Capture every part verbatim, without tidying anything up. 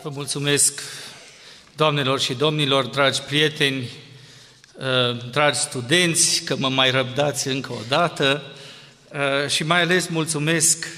Vă mulțumesc, doamnelor și domnilor, dragi prieteni, dragi studenți, că mă mai răbdați încă o dată și mai ales mulțumesc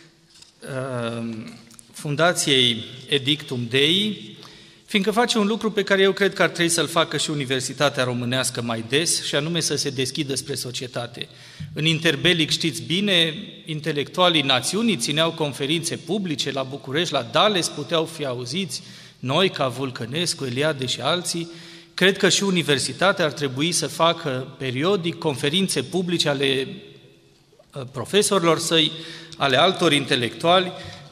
Fundației Edictum Dei, fiindcă face un lucru pe care eu cred că ar trebui să-l facă și Universitatea Românească mai des, și anume să se deschidă spre societate. În interbelic, știți bine, intelectualii națiunii țineau conferințe publice la București, la Dales, puteau fi auziți, noi ca Vulcănescu, Eliade și alții. Cred că și Universitatea ar trebui să facă periodic conferințe publice ale profesorilor săi, ale altor intelectuali,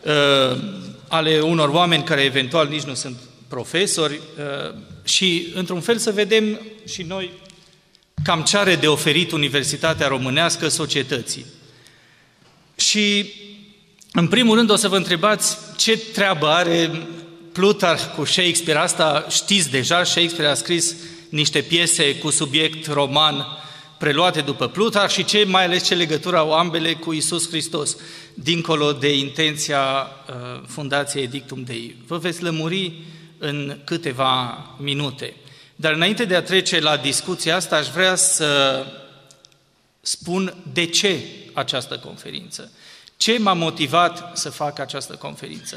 ale unor oameni care eventual nici nu sunt profesori și, într-un fel, să vedem și noi cam ce are de oferit Universitatea Românească societății. Și, în primul rând, o să vă întrebați ce treabă are Plutarh cu Shakespeare. Asta știți deja, Shakespeare a scris niște piese cu subiect roman preluate după Plutarh și ce, mai ales ce legătură au ambele cu Iisus Hristos, dincolo de intenția uh, Fundației Edictum Dei. Vă veți lămuri în câteva minute. Dar înainte de a trece la discuția asta, aș vrea să spun de ce această conferință. Ce m-a motivat să fac această conferință?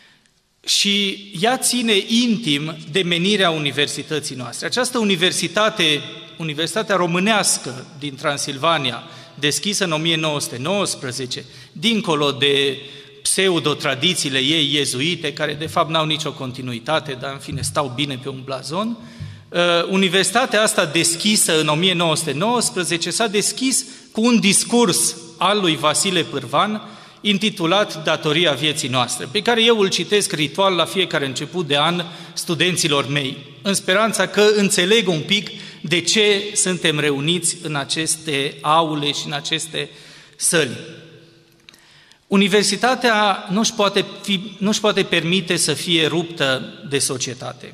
Și ea ține intim de menirea universității noastre. Această universitate, Universitatea Românească din Transilvania, deschisă în o mie nouă sute nouăsprezece, dincolo de pseudo-tradițiile ei iezuite, care de fapt n-au nicio continuitate, dar în fine stau bine pe un blazon, universitatea asta deschisă în o mie nouă sute nouăsprezece s-a deschis cu un discurs al lui Vasile Pârvan, intitulat Datoria vieții noastre, pe care eu îl citesc ritual la fiecare început de an studenților mei, în speranța că înțeleg un pic de ce suntem reuniți în aceste aule și în aceste săli. Universitatea nu-și poate, fi, nu-și poate permite să fie ruptă de societate.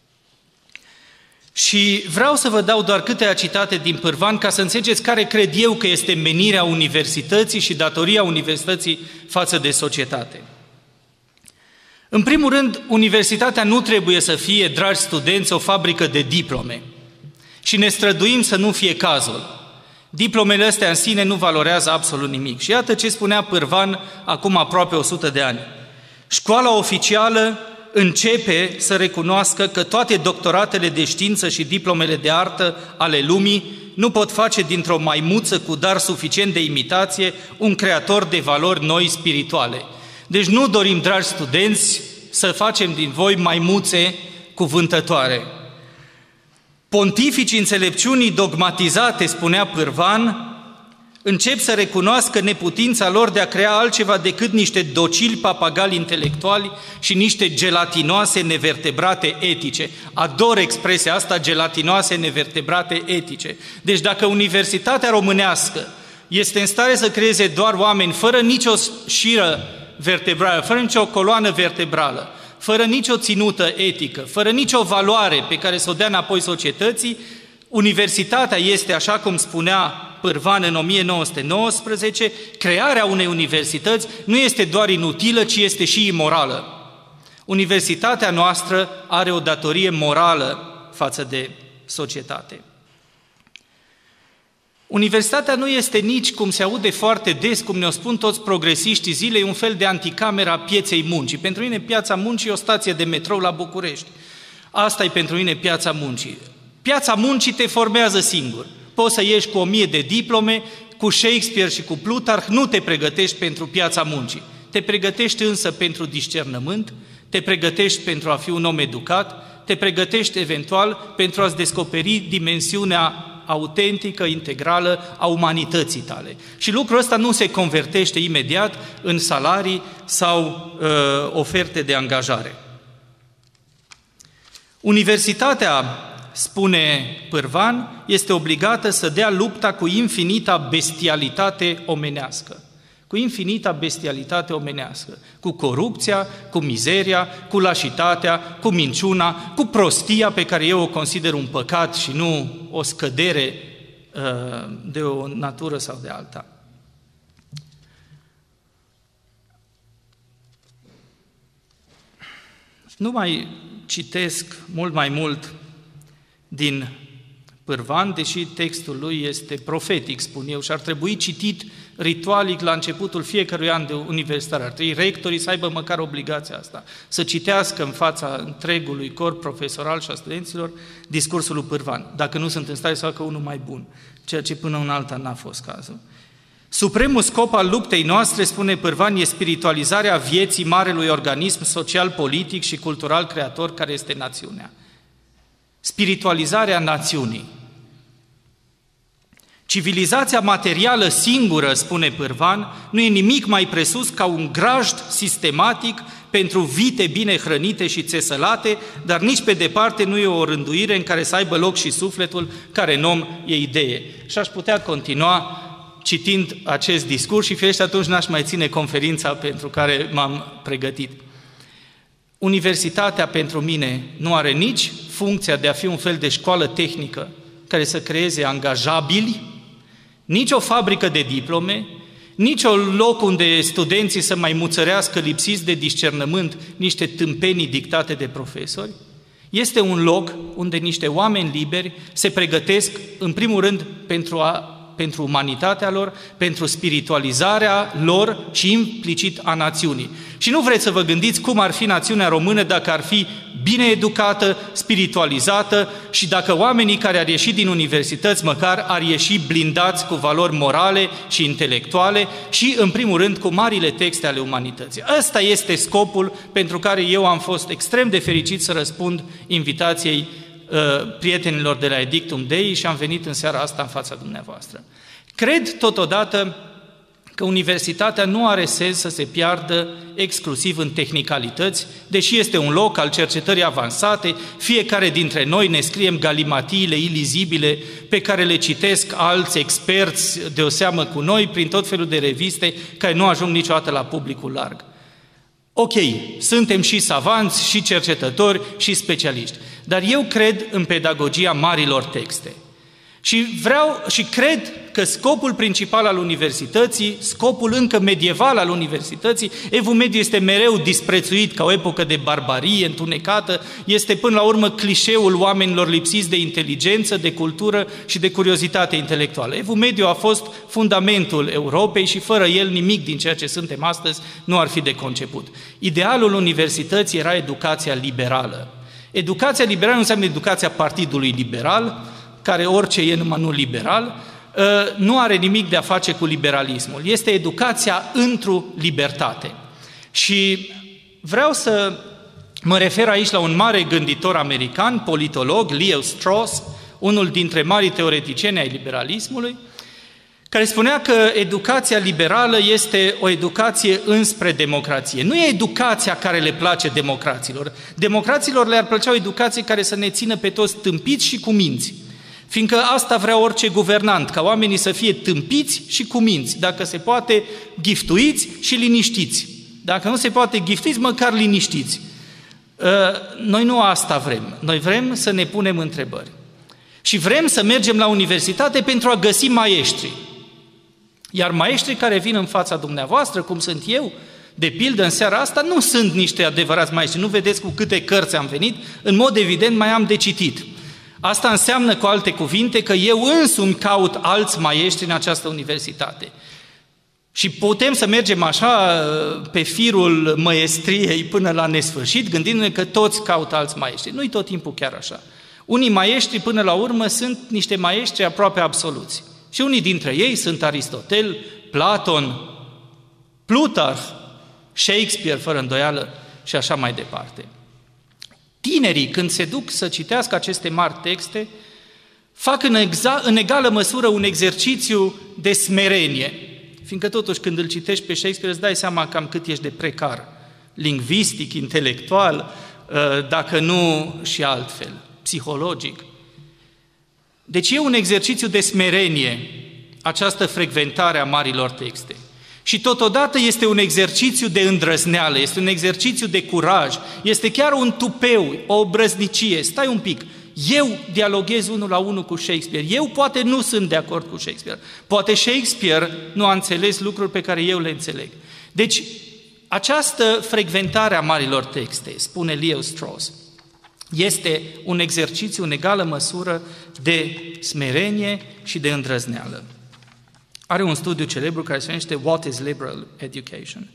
Și vreau să vă dau doar câteva citate din Pârvan ca să înțelegeți care cred eu că este menirea universității și datoria universității față de societate. În primul rând, universitatea nu trebuie să fie, dragi studenți, o fabrică de diplome. Și ne străduim să nu fie cazul. Diplomele astea în sine nu valorează absolut nimic. Și iată ce spunea Pârvan acum aproape o sută de ani. Școala oficială începe să recunoască că toate doctoratele de știință și diplomele de artă ale lumii nu pot face dintr-o maimuță cu dar suficient de imitație un creator de valori noi spirituale. Deci nu dorim, dragi studenți, să facem din voi maimuțe cuvântătoare. Pontificii înțelepciunii dogmatizate, spunea Pârvan, încep să recunoască neputința lor de a crea altceva decât niște docili papagali intelectuali și niște gelatinoase nevertebrate etice. Ador expresia asta, gelatinoase nevertebrate etice. Deci dacă Universitatea Românească este în stare să creeze doar oameni fără nicio șiră vertebrală, fără nicio coloană vertebrală, fără nicio ținută etică, fără nicio valoare pe care să o dea înapoi societății, universitatea este, așa cum spunea Pârvan în o mie nouă sute nouăsprezece, crearea unei universități nu este doar inutilă, ci este și imorală. Universitatea noastră are o datorie morală față de societate. Universitatea nu este nici, cum se aude foarte des, cum ne-o spun toți progresiștii zilei, un fel de anticamera pieței muncii. Pentru mine piața muncii e o stație de metrou la București. Asta e pentru mine piața muncii. Piața muncii te formează singur. Poți să ieși cu o mie de diplome, cu Shakespeare și cu Plutarh, nu te pregătești pentru piața muncii. Te pregătești însă pentru discernământ, te pregătești pentru a fi un om educat, te pregătești eventual pentru a-ți descoperi dimensiunea autentică, integrală a umanității tale. Și lucrul ăsta nu se convertește imediat în salarii sau uh, oferte de angajare. Universitatea, spune Pârvan, este obligată să dea lupta cu infinita bestialitate omenească. Cu infinita bestialitate omenească. Cu corupția, cu mizeria, cu lașitatea, cu minciuna, cu prostia pe care eu o consider un păcat și nu o scădere uh, de o natură sau de alta. Nu mai citesc mult mai mult din Pârvan, deși textul lui este profetic, spun eu, și ar trebui citit ritualic la începutul fiecărui an de universitar. Ar trebui rectorii să aibă măcar obligația asta, să citească în fața întregului corp profesoral și a studenților discursul lui Pârvan, dacă nu sunt în stare să facă unul mai bun, ceea ce până în alta n-a fost cazul. Supremul scop al luptei noastre, spune Pârvan, e spiritualizarea vieții marelui organism social, politic și cultural creator care este națiunea. Spiritualizarea națiunii. Civilizația materială singură, spune Pârvan, nu e nimic mai presus ca un grajd sistematic pentru vite bine hrănite și țesălate, dar nici pe departe nu e o rânduire în care să aibă loc și sufletul, care în om e idee. Și aș putea continua citind acest discurs și firește atunci n-aș mai ține conferința pentru care m-am pregătit. Universitatea pentru mine nu are nici funcția de a fi un fel de școală tehnică care să creeze angajabili, nici o fabrică de diplome, nici un loc unde studenții să mai muțărească lipsiți de discernământ niște tâmpenii dictate de profesori. Este un loc unde niște oameni liberi se pregătesc, în primul rând, pentru a pentru umanitatea lor, pentru spiritualizarea lor și implicit a națiunii. Și nu vreți să vă gândiți cum ar fi națiunea română dacă ar fi bine educată, spiritualizată și dacă oamenii care ar ieși din universități măcar ar ieși blindați cu valori morale și intelectuale și, în primul rând, cu marile texte ale umanității. Ăsta este scopul pentru care eu am fost extrem de fericit să răspund invitației prietenilor de la Edictum Dei și am venit în seara asta în fața dumneavoastră. Cred totodată că universitatea nu are sens să se piardă exclusiv în tehnicalități, deși este un loc al cercetării avansate, fiecare dintre noi ne scriem galimatiile ilizibile pe care le citesc alți experți de o seamă cu noi prin tot felul de reviste care nu ajung niciodată la publicul larg. Ok, suntem și savanți, și cercetători, și specialiști, dar eu cred în pedagogia marilor texte. Și vreau și cred că scopul principal al universității, scopul încă medieval al universității, Evul Mediu este mereu disprețuit ca o epocă de barbarie întunecată, este până la urmă clișeul oamenilor lipsiți de inteligență, de cultură și de curiozitate intelectuală. Evul Mediu a fost fundamentul Europei și fără el nimic din ceea ce suntem astăzi nu ar fi de conceput. Idealul universității era educația liberală. Educația liberală nu înseamnă educația Partidului Liberal, care orice e numai nu liberal, nu are nimic de a face cu liberalismul. Este educația într-o libertate. Și vreau să mă refer aici la un mare gânditor american, politolog, Leo Strauss, unul dintre marii teoreticieni ai liberalismului, care spunea că educația liberală este o educație înspre democrație. Nu e educația care le place democraților. Democraților le-ar plăcea o educație care să ne țină pe toți tâmpiți și cu minți. Fiindcă asta vrea orice guvernant, ca oamenii să fie tâmpiți și cu minți, dacă se poate giftuiți și liniștiți. Dacă nu se poate giftuiți, măcar liniștiți. Noi nu asta vrem. Noi vrem să ne punem întrebări. Și vrem să mergem la universitate pentru a găsi maestri. Iar maestrii care vin în fața dumneavoastră, cum sunt eu, de pildă în seara asta, nu sunt niște adevărați maestri. Nu vedeți cu câte cărți am venit, în mod evident mai am de citit. Asta înseamnă, cu alte cuvinte, că eu însumi caut alți maestri în această universitate. Și putem să mergem așa pe firul măestriei până la nesfârșit, gândindu-ne că toți caută alți maestri. Nu-i tot timpul chiar așa. Unii maestri, până la urmă, sunt niște maestri aproape absoluți. Și unii dintre ei sunt Aristotel, Platon, Plutarh, Shakespeare, fără îndoială, și așa mai departe. Tinerii, când se duc să citească aceste mari texte, fac în, exa- în egală măsură un exercițiu de smerenie, fiindcă totuși când îl citești pe Shakespeare îți dai seama cam cât ești de precar, lingvistic, intelectual, dacă nu și altfel, psihologic. Deci e un exercițiu de smerenie această frecventare a marilor texte. Și totodată este un exercițiu de îndrăzneală, este un exercițiu de curaj, este chiar un tupeu, o obrăznicie. Stai un pic, eu dialoghez unul la unul cu Shakespeare, eu poate nu sunt de acord cu Shakespeare, poate Shakespeare nu a înțeles lucruri pe care eu le înțeleg. Deci această frecventare a marilor texte, spune Leo Strauss, este un exercițiu în egală măsură de smerenie și de îndrăzneală. Are un studiu celebru care se numește What is Liberal Education?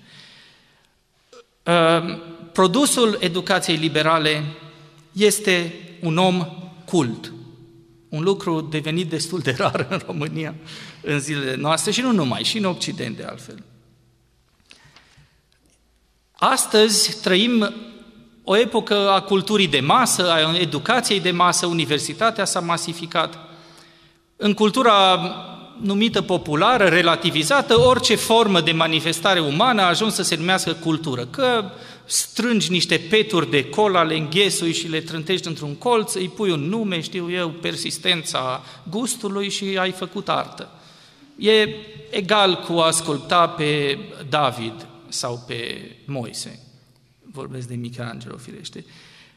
Produsul educației liberale este un om cult, un lucru devenit destul de rar în România în zilele noastre și nu numai, și în Occident de altfel. Astăzi trăim o epocă a culturii de masă, a educației de masă, universitatea s-a masificat. În cultura numită populară, relativizată, orice formă de manifestare umană a ajuns să se numească cultură. Că strângi niște peturi de cola, le înghesui și le trântești într-un colț, îi pui un nume, știu eu, persistența gustului și ai făcut artă. E egal cu a asculta pe David sau pe Moise. Vorbesc de Michelangelo, firește.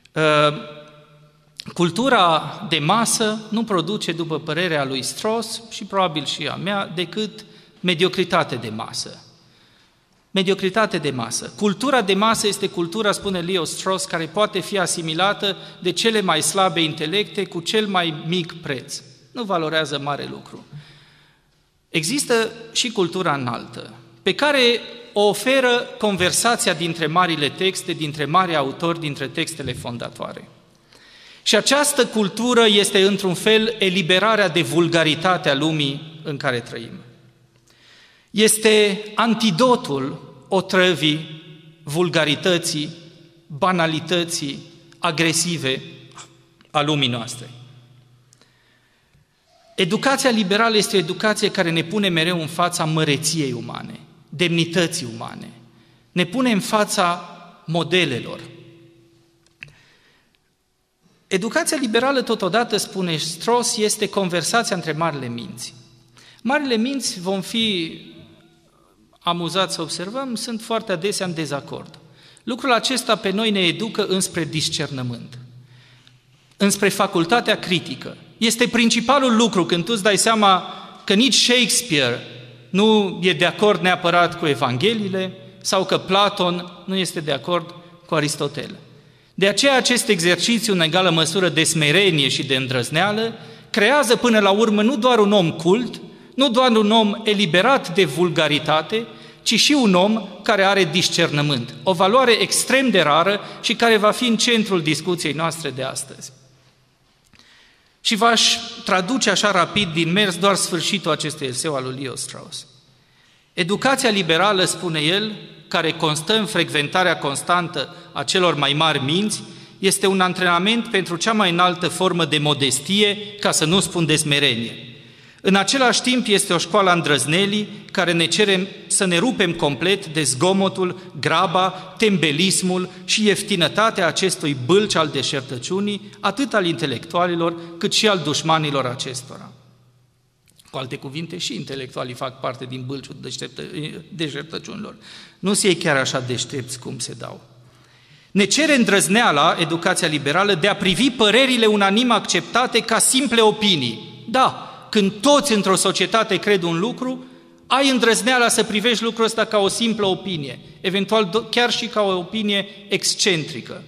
Cultura de masă nu produce, după părerea lui Strauss și probabil și a mea, decât mediocritate de masă. Mediocritate de masă. Cultura de masă este cultura, spune Leo Strauss, care poate fi asimilată de cele mai slabe intelecte cu cel mai mic preț. Nu valorează mare lucru. Există și cultura înaltă, pe care o oferă conversația dintre marile texte, dintre mari autori, dintre textele fondatoare. Și această cultură este, într-un fel, eliberarea de vulgaritate a lumii în care trăim. Este antidotul otrăvii, vulgarității, banalității, agresive a lumii noastre. Educația liberală este o educație care ne pune mereu în fața măreției umane, demnității umane. Ne pune în fața modelelor. Educația liberală, totodată, spune Strauss, este conversația între marile minți. Marile minți, vom fi amuzați să observăm, sunt foarte adesea în dezacord. Lucrul acesta pe noi ne educă înspre discernământ, înspre facultatea critică. Este principalul lucru când tu îți dai seama că nici Shakespeare nu e de acord neapărat cu Evangheliile sau că Platon nu este de acord cu Aristotel. De aceea acest exercițiu, în egală măsură de smerenie și de îndrăzneală, creează până la urmă nu doar un om cult, nu doar un om eliberat de vulgaritate, ci și un om care are discernământ, o valoare extrem de rară și care va fi în centrul discuției noastre de astăzi. Și v-aș traduce așa rapid din mers doar sfârșitul acestui eseu al lui Leo Strauss. Educația liberală, spune el, care constă în frecventarea constantă a celor mai mari minți, este un antrenament pentru cea mai înaltă formă de modestie, ca să nu spun de smerenie. În același timp este o școală a îndrăznelii care ne cere să ne rupem complet de zgomotul, graba, tembelismul și ieftinătatea acestui bâlci al deșertăciunii, atât al intelectualilor, cât și al dușmanilor acestora. Cu alte cuvinte, și intelectualii fac parte din bâlciul deșertăciunilor. Nu se iei chiar așa deștepți cum se dau. Ne cere îndrăzneala, educația liberală, de a privi părerile unanim acceptate ca simple opinii. Da, când toți într-o societate cred un lucru, ai îndrăzneala să privești lucrul ăsta ca o simplă opinie, eventual chiar și ca o opinie excentrică.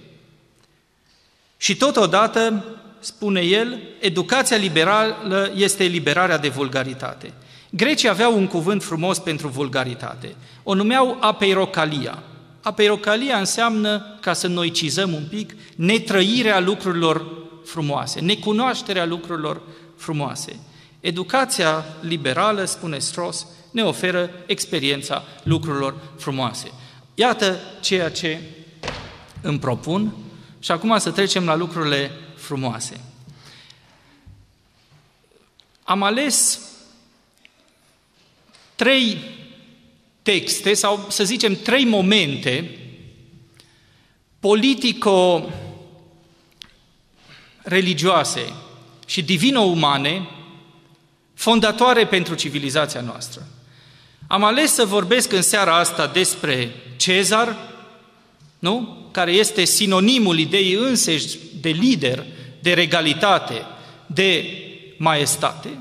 Și totodată, spune el, educația liberală este eliberarea de vulgaritate. Grecii aveau un cuvânt frumos pentru vulgaritate. O numeau apeirocalia. Apeirocalia înseamnă, ca să noicizăm un pic, netrăirea lucrurilor frumoase, necunoașterea lucrurilor frumoase. Educația liberală, spune Strauss, ne oferă experiența lucrurilor frumoase. Iată ceea ce îmi propun și acum să trecem la lucrurile frumoase. Am ales trei texte, sau să zicem trei momente politico-religioase și divino-umane fondatoare pentru civilizația noastră. Am ales să vorbesc în seara asta despre Cezar, nu? Care este sinonimul ideii înseși de lider, de regalitate, de maestate,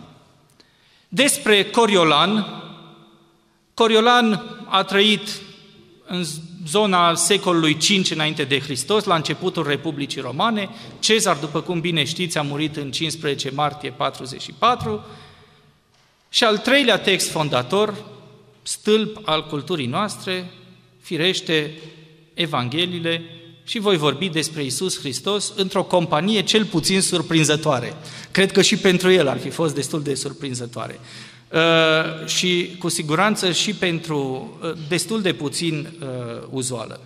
despre Coriolan. Coriolan a trăit în zona secolului cinci înainte de Hristos, la începutul Republicii Romane. Cezar, după cum bine știți, a murit în cincisprezece martie patruzeci și patru. Și al treilea text fondator, stâlp al culturii noastre, firește, Evangheliile, și voi vorbi despre Iisus Hristos într-o companie cel puțin surprinzătoare. Cred că și pentru el ar fi fost destul de surprinzătoare. Uh, și cu siguranță și pentru uh, destul de puțin uh, uzuală.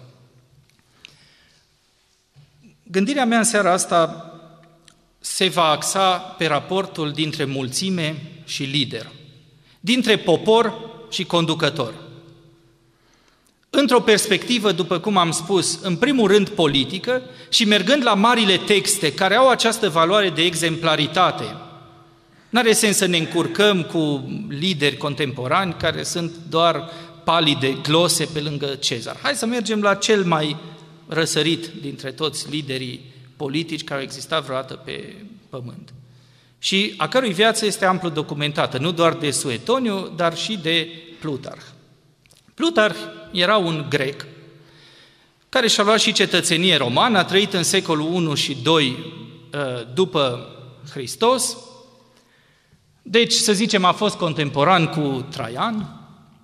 Gândirea mea în seara asta se va axa pe raportul dintre mulțime și lider, dintre popor și conducător. Într-o perspectivă, după cum am spus, în primul rând politică și mergând la marile texte care au această valoare de exemplaritate. N-are sens să ne încurcăm cu lideri contemporani care sunt doar palide glose pe lângă Cezar. Hai să mergem la cel mai răsărit dintre toți liderii politici care au existat vreodată pe pământ. Și a cărui viață este amplu documentată, nu doar de Suetoniu, dar și de Plutarh. Plutarh era un grec care și-a luat și cetățenie romană, a trăit în secolul unu și doi după Hristos. Deci, să zicem, a fost contemporan cu Traian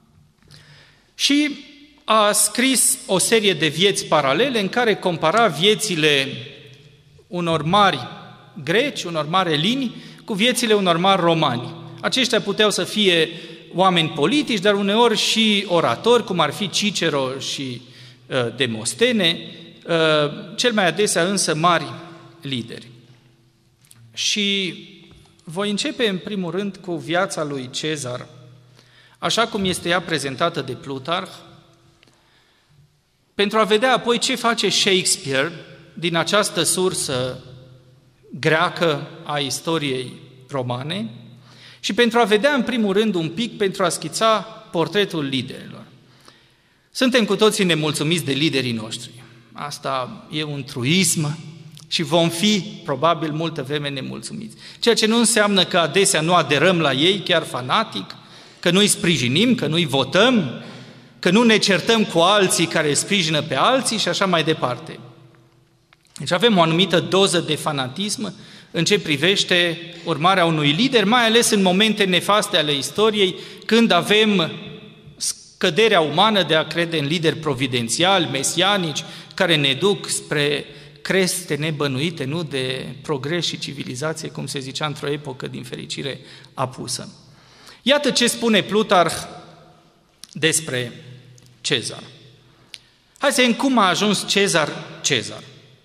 și a scris o serie de vieți paralele în care compara viețile unor mari greci, unor mari elini, cu viețile unor mari romani. Aceștia puteau să fie oameni politici, dar uneori și oratori, cum ar fi Cicero și uh, Demostene, uh, cel mai adesea însă mari lideri. Și voi începe în primul rând cu viața lui Cezar, așa cum este ea prezentată de Plutarh, pentru a vedea apoi ce face Shakespeare din această sursă greacă a istoriei romane și pentru a vedea în primul rând un pic, pentru a schița portretul liderilor. Suntem cu toții nemulțumiți de liderii noștri. Asta e un truism și vom fi probabil multă vreme nemulțumiți. Ceea ce nu înseamnă că adesea nu aderăm la ei chiar fanatic, că nu îi sprijinim, că nu îi votăm, că nu ne certăm cu alții care îi sprijină pe alții și așa mai departe. Deci avem o anumită doză de fanatism în ce privește urmarea unui lider, mai ales în momente nefaste ale istoriei, când avem scăderea umană de a crede în lideri providențiali, mesianici, care ne duc spre creste nebănuite, nu de progres și civilizație, cum se zicea într-o epocă din fericire apusă. Iată ce spune Plutarh despre Cezar. Hai să vedem cum a ajuns Cezar Cezar.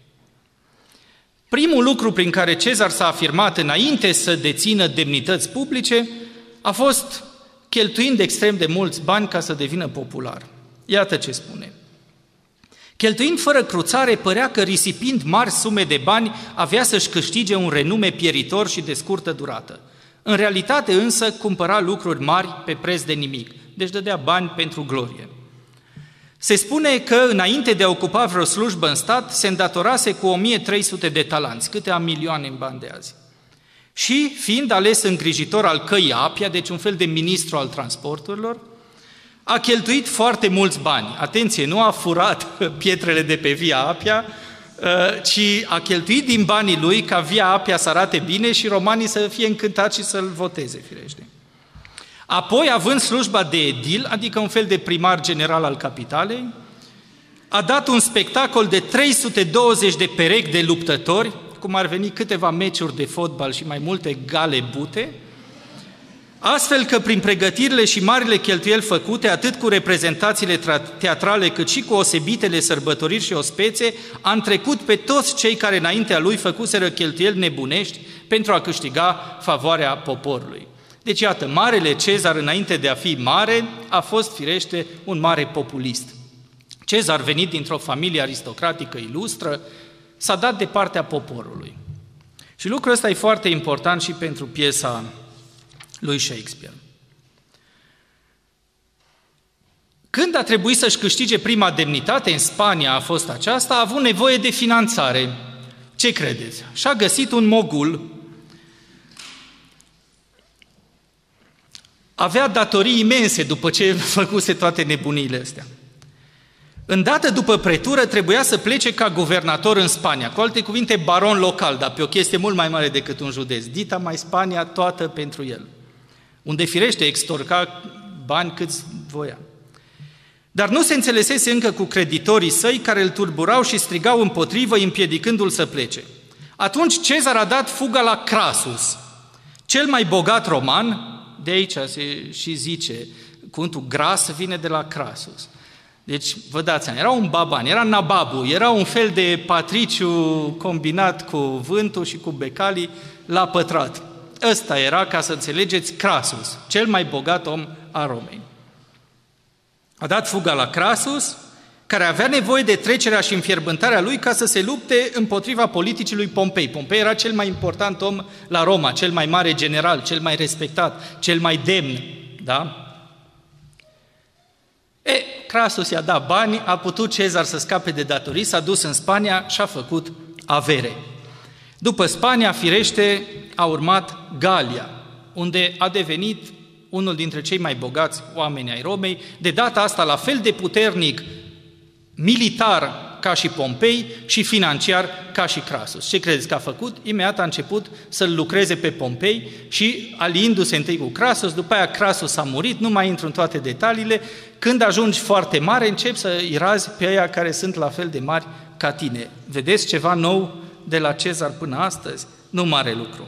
Primul lucru prin care Cezar s-a afirmat înainte să dețină demnități publice a fost cheltuind extrem de mulți bani ca să devină popular. Iată ce spune. Cheltuind fără cruțare, părea că risipind mari sume de bani avea să-și câștige un renume pieritor și de scurtă durată. În realitate însă cumpăra lucruri mari pe preț de nimic, deci dădea bani pentru glorie. Se spune că înainte de a ocupa vreo slujbă în stat, se îndatorase cu o mie trei sute de talanți, câteva milioane în bani de azi. Și, fiind ales îngrijitor al căii Apia, deci un fel de ministru al transporturilor, a cheltuit foarte mulți bani. Atenție, nu a furat pietrele de pe Via Apia, ci a cheltuit din banii lui ca Via Apia să arate bine și romanii să fie încântați și să-l voteze, firește. Apoi, având slujba de edil, adică un fel de primar general al capitalei, a dat un spectacol de trei sute douăzeci de perechi de luptători, cum ar veni câteva meciuri de fotbal și mai multe gale bute, astfel că prin pregătirile și marile cheltuieli făcute, atât cu reprezentațiile teatrale, cât și cu osebitele sărbătoriri și ospețe, a întrecut pe toți cei care înaintea lui făcuseră cheltuieli nebunești pentru a câștiga favoarea poporului. Deci, iată, marele Cezar, înainte de a fi mare, a fost, firește, un mare populist. Cezar, venit dintr-o familie aristocratică ilustră, s-a dat de partea poporului. Și lucrul ăsta e foarte important și pentru piesa lui Shakespeare. Când a trebuit să-și câștige prima demnitate, în Spania a fost aceasta, a avut nevoie de finanțare. Ce credeți? Și-a găsit un mogul. Avea datorii imense după ce făcuse toate nebuniile astea. Îndată după pretură trebuia să plece ca guvernator în Spania, cu alte cuvinte baron local, dar pe o chestie mult mai mare decât un județ, dita mai Spania toată pentru el, unde firește extorca bani câți voia. Dar nu se înțelesese încă cu creditorii săi care îl turburau și strigau împotrivă, împiedicându-l să plece. Atunci Cezar a dat fuga la Crasus, cel mai bogat roman, de aici se și zice, cuvântul gras vine de la Crasus. Deci, vă dați seama, era un baban, era nababu, era un fel de patriciu combinat cu vântul și cu becalii la pătrat. Ăsta era, ca să înțelegeți, Crasus, cel mai bogat om a Romei. A dat fuga la Crasus, care avea nevoie de trecerea și înfierbântarea lui ca să se lupte împotriva politicii lui Pompei. Pompei era cel mai important om la Roma, cel mai mare general, cel mai respectat, cel mai demn, da? E, Crasus i-a dat bani, a putut Cezar să scape de datorii, s-a dus în Spania și a făcut avere. După Spania, firește, a urmat Galia, unde a devenit unul dintre cei mai bogați oameni ai Romei, de data asta la fel de puternic militar ca și Pompei și financiar ca și Crasus. Ce credeți că a făcut? Imediat a început să-l lucreze pe Pompei și aliindu-se întâi cu Crasus, după aia Crasus a murit, nu mai intru în toate detaliile, când ajungi foarte mare, începi să îi razi pe aia care sunt la fel de mari ca tine. Vedeți ceva nou de la Cezar până astăzi? Nu mare lucru.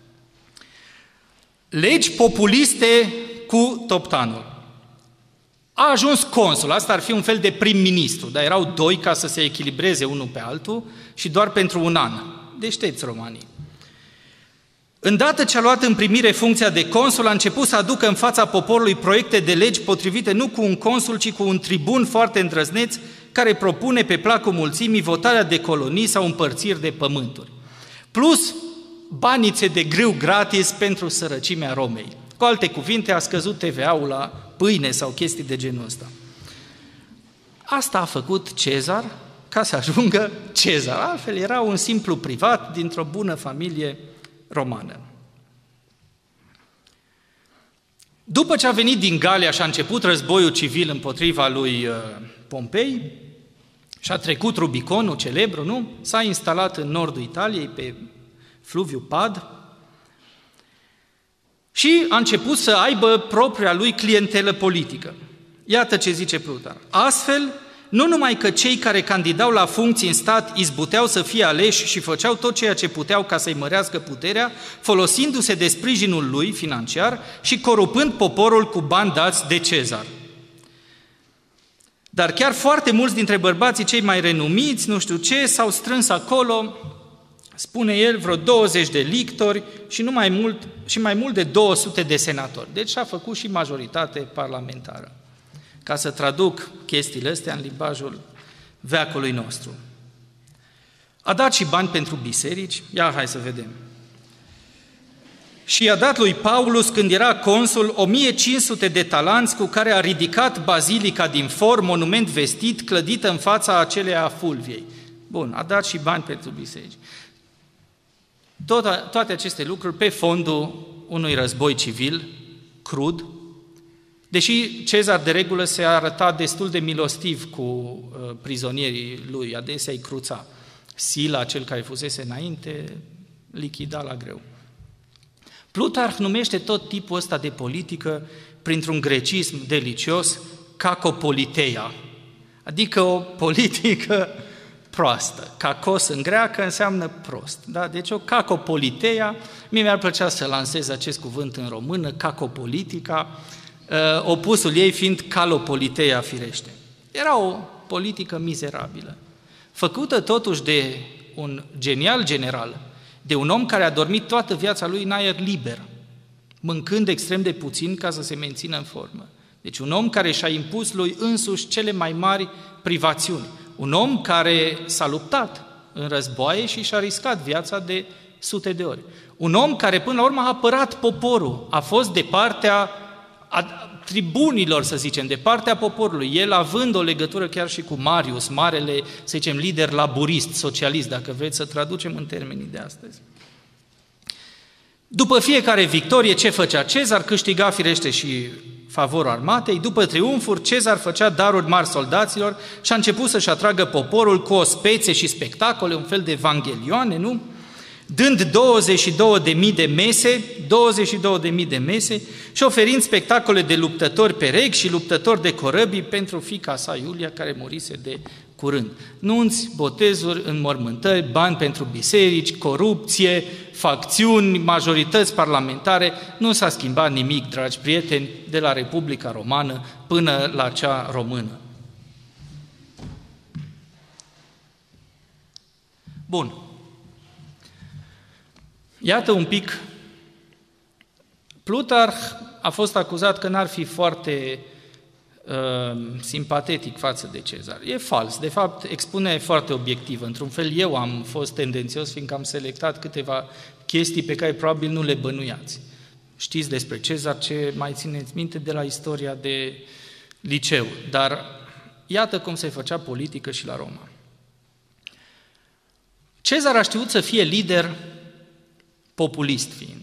Legi populiste cu toptanul. A ajuns consul, asta ar fi un fel de prim-ministru, dar erau doi ca să se echilibreze unul pe altul și doar pentru un an. Deștepți romanii. Îndată ce a luat în primire funcția de consul, a început să aducă în fața poporului proiecte de legi potrivite nu cu un consul, ci cu un tribun foarte îndrăzneț care propune pe placul mulțimii votarea de colonii sau împărțiri de pământuri. Plus banițe de grâu gratis pentru sărăcimea Romei. Cu alte cuvinte, a scăzut T V A-ul la pâine sau chestii de genul ăsta. Asta a făcut Cezar ca să ajungă Cezar. Altfel era un simplu privat dintr-o bună familie romană. După ce a venit din Galia și a început războiul civil împotriva lui Pompei și a trecut Rubiconul celebru, nu? S-a instalat în nordul Italiei, pe fluviul Pad, și a început să aibă propria lui clientelă politică. Iată ce zice Plutar. Astfel, nu numai că cei care candidau la funcții în stat izbuteau să fie aleși și făceau tot ceea ce puteau ca să-i mărească puterea, folosindu-se de sprijinul lui financiar și corupând poporul cu bani dați de Cezar. Dar chiar foarte mulți dintre bărbații cei mai renumiți, nu știu ce, s-au strâns acolo, spune el, vreo douăzeci de lictori și, nu mai mult, și mai mult de două sute de senatori. Deci a făcut și majoritate parlamentară. Ca să traduc chestiile astea în limbajul veacului nostru. A dat și bani pentru biserici, ia hai să vedem. Și i-a dat lui Paulus, când era consul, o mie cinci sute de talanți cu care a ridicat bazilica din For, monument vestit, clădită în fața aceleia a Fulviei. Bun, a dat și bani pentru biserici. Tot, toate aceste lucruri pe fondul unui război civil, crud, deși Cezar de regulă se arăta destul de milostiv cu uh, prizonierii lui, adesea îi cruța. Sila, cel care fusese înainte, lichida la greu. Plutarh numește tot tipul ăsta de politică, printr-un grecism delicios, cacopoliteia, adică o politică proastă. Cacos în greacă înseamnă prost. Da? Deci o cacopoliteia, mie mi-ar plăcea să lansez acest cuvânt în română, cacopolitica, opusul ei fiind calopoliteia, firește. Era o politică mizerabilă, făcută totuși de un genial general, de un om care a dormit toată viața lui în aer liber, mâncând extrem de puțin ca să se mențină în formă. Deci un om care și-a impus lui însuși cele mai mari privațiuni. Un om care s-a luptat în războaie și și-a riscat viața de sute de ori. Un om care până la urmă a apărat poporul, a fost de partea tribunilor, să zicem, de partea poporului, el având o legătură chiar și cu Marius, marele, să zicem, lider laburist, socialist, dacă vreți să traducem în termenii de astăzi. După fiecare victorie, ce făcea Cezar? Câștiga firește și favorul armatei. După triumfuri, Cezar făcea daruri mari soldaților și a început să-și atragă poporul cu o spețe și spectacole, un fel de evanghelioane, nu? Dând douăzeci și două de mii de mese, douăzeci și două de mii de mese și oferind spectacole de luptători perechi și luptători de corăbii pentru fiica sa Iulia, care murise de curând. Nunți, botezuri, înmormântări, bani pentru biserici, corupție, facțiuni, majorități parlamentare. Nu s-a schimbat nimic, dragi prieteni, de la Republica Romană până la cea română. Bun. Iată un pic, Plutarh a fost acuzat că n-ar fi foarte uh, simpatetic față de Cezar. E fals, de fapt expunerea e foarte obiectivă. Într-un fel eu am fost tendențios, fiindcă am selectat câteva chestii pe care probabil nu le bănuiați. Știți despre Cezar ce mai țineți minte de la istoria de liceu, dar iată cum se făcea politică și la Roma. Cezar a știut să fie lider populist fiind.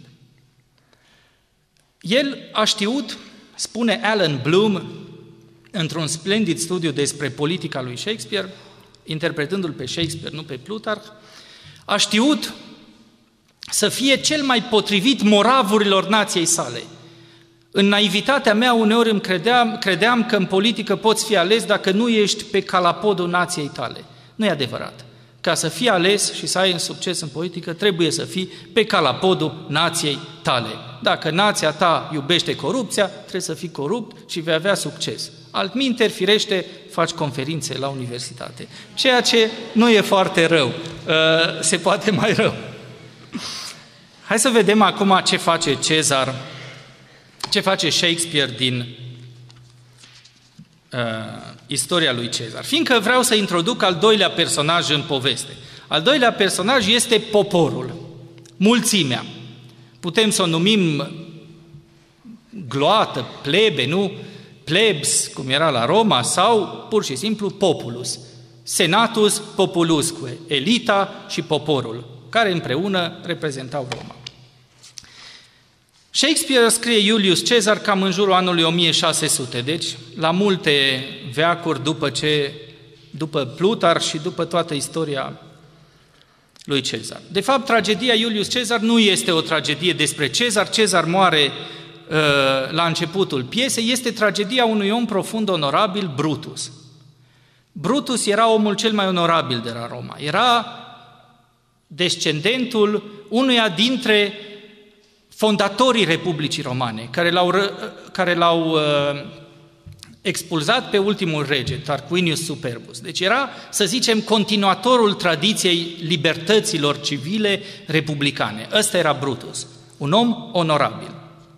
El a știut, spune Alan Bloom, într-un splendid studiu despre politica lui Shakespeare, interpretându-l pe Shakespeare, nu pe Plutarh, a știut să fie cel mai potrivit moravurilor nației sale. În naivitatea mea, uneori îmi credeam, credeam că în politică poți fi ales dacă nu ești pe calapodul nației tale. Nu e adevărat. Ca să fii ales și să ai un succes în politică, trebuie să fii pe calapodul nației tale. Dacă nația ta iubește corupția, trebuie să fii corupt și vei avea succes. Altminteri, firește, faci conferințe la universitate. Ceea ce nu e foarte rău, se poate mai rău. Hai să vedem acum ce face Cezar, ce face Shakespeare din uh, istoria lui Cezar. Fiindcă vreau să introduc al doilea personaj în poveste. Al doilea personaj este poporul, mulțimea. Putem să o numim gloată, plebe, nu? Plebs, cum era la Roma, sau pur și simplu populus. Senatus populusque, elita și poporul, care împreună reprezentau Roma. Shakespeare scrie Iulius Cezar cam în jurul anului o mie șase sute, deci la multe veacuri după, ce, după Plutarh și după toată istoria lui Cezar. De fapt, tragedia Iulius Cezar nu este o tragedie despre Cezar, Cezar moare uh, la începutul piesei, este tragedia unui om profund onorabil, Brutus. Brutus era omul cel mai onorabil de la Roma, era descendentul unuia dintre fondatorii Republicii Romane, care l-au, care l-au uh, expulzat pe ultimul rege, Tarquinius Superbus. Deci era, să zicem, continuatorul tradiției libertăților civile republicane. Ăsta era Brutus, un om onorabil.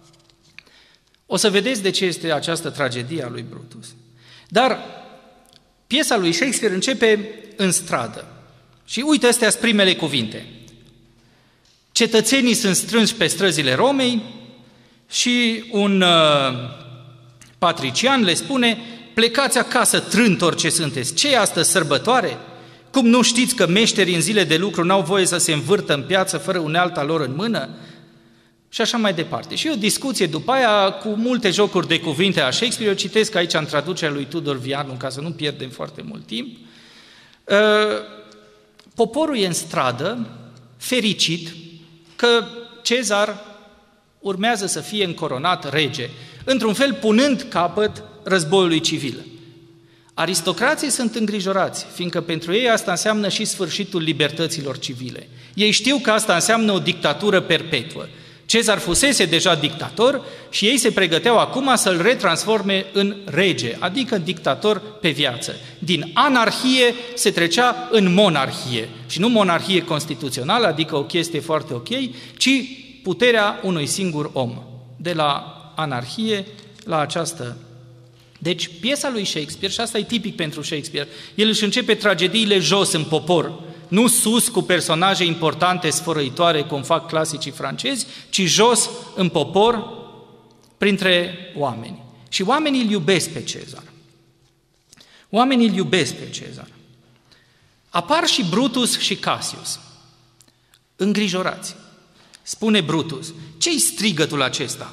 O să vedeți de ce este această tragedie a lui Brutus. Dar piesa lui Shakespeare începe în stradă. Și uite, astea sunt primele cuvinte. Cetățenii sunt strânși pe străzile Romei și un uh, patrician le spune: plecați acasă, trântori ce sunteți, ce e asta sărbătoare? Cum nu știți că meșterii în zile de lucru n-au voie să se învârtă în piață fără unealta lor în mână? Și așa mai departe. Și o discuție după aia cu multe jocuri de cuvinte a Shakespeare, eu citesc aici în traducerea lui Tudor Vianu, ca să nu pierdem foarte mult timp. Uh, poporul e în stradă, fericit, că Cezar urmează să fie încoronat rege, într-un fel punând capăt războiului civil. Aristocrații sunt îngrijorați, fiindcă pentru ei asta înseamnă și sfârșitul libertăților civile. Ei știu că asta înseamnă o dictatură perpetuă. Cezar fusese deja dictator și ei se pregăteau acum să-l retransforme în rege, adică în dictator pe viață. Din anarhie se trecea în monarhie. Și nu monarhie constituțională, adică o chestie foarte ok, ci puterea unui singur om. De la anarhie la această. Deci piesa lui Shakespeare, și asta e tipic pentru Shakespeare, el își începe tragediile jos în popor, nu sus cu personaje importante, sfărăitoare, cum fac clasicii francezi, ci jos în popor, printre oameni. Și oamenii îl iubesc pe Cezar. Oamenii îl iubesc pe Cezar. Apar și Brutus și Cassius, îngrijorați. Spune Brutus: ce-i strigătul acesta?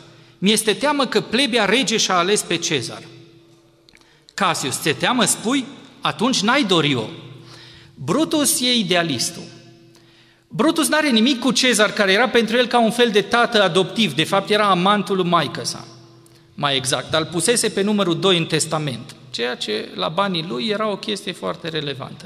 Mi-este teamă că plebea rege și-a ales pe Cezar. Casius, ți-e teamă, spui? Atunci n-ai dori-o. Brutus e idealistul. Brutus n-are nimic cu Cezar, care era pentru el ca un fel de tată adoptiv, de fapt era amantul lui maică sa, mai exact, dar îl pusese pe numărul doi în testament, ceea ce la banii lui era o chestie foarte relevantă.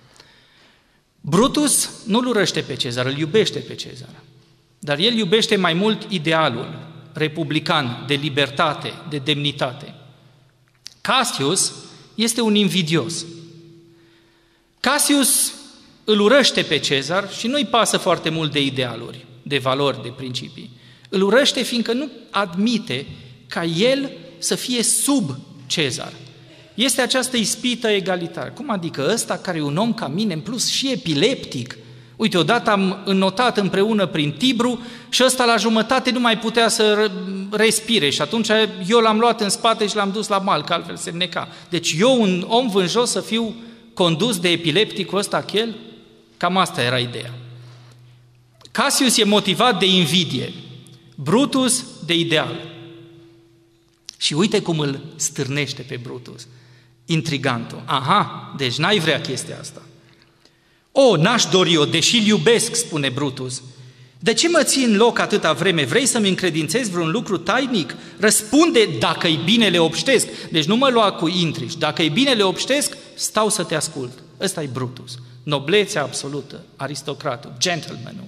Brutus nu-l urăște pe Cezar, îl iubește pe Cezar, dar el iubește mai mult idealul republican, de libertate, de demnitate. Cassius este un invidios. Cassius îl urăște pe Cezar și nu-i pasă foarte mult de idealuri, de valori, de principii. Îl urăște fiindcă nu admite ca el să fie sub Cezar. Este această ispită egalitară. Cum adică ăsta care e un om ca mine, în plus și epileptic? Uite, odată am înnotat împreună prin Tibru și ăsta la jumătate nu mai putea să respire și atunci eu l-am luat în spate și l-am dus la mal, că altfel se neca. Deci eu, un om vânjos, să fiu condus de epilepticul ăsta chel? Cam asta era ideea. Cassius e motivat de invidie, Brutus de ideal. Și uite cum îl stârnește pe Brutus, intrigantul. Aha, deci n-ai vrea chestia asta. O, n-aș dori-o, deși îl iubesc, spune Brutus. De ce mă ții în loc atâta vreme? Vrei să-mi încredințezi vreun lucru tainic? Răspunde dacă-i bine le obștesc. Deci nu mă lua cu intrici. Dacă-i bine le obștesc, stau să te ascult. Ăsta e Brutus. Noblețea absolută, aristocratul, gentlemanul.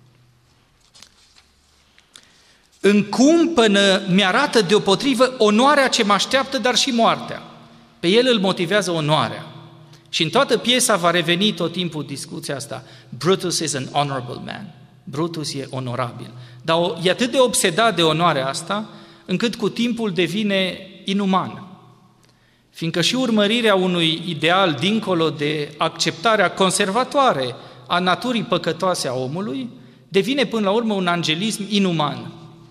Încumpănă mi-arată deopotrivă onoarea ce mă așteaptă, dar și moartea. Pe el îl motivează onoarea. Și în toată piesa va reveni tot timpul discuția asta. Brutus is an honorable man. Brutus e onorabil. Dar e atât de obsedat de onoarea asta, încât cu timpul devine inuman. Fiindcă și urmărirea unui ideal dincolo de acceptarea conservatoare a naturii păcătoase a omului, devine până la urmă un angelism inuman.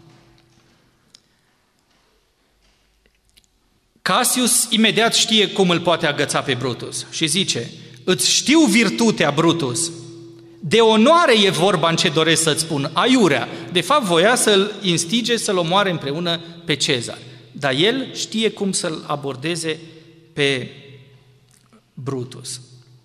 Cassius imediat știe cum îl poate agăța pe Brutus și zice: îți știu virtutea, Brutus, de onoare e vorba în ce doresc să-ți spun, aiurea. De fapt voia să-l instige să-l omoare împreună pe Cezar, dar el știe cum să-l abordeze pe Brutus.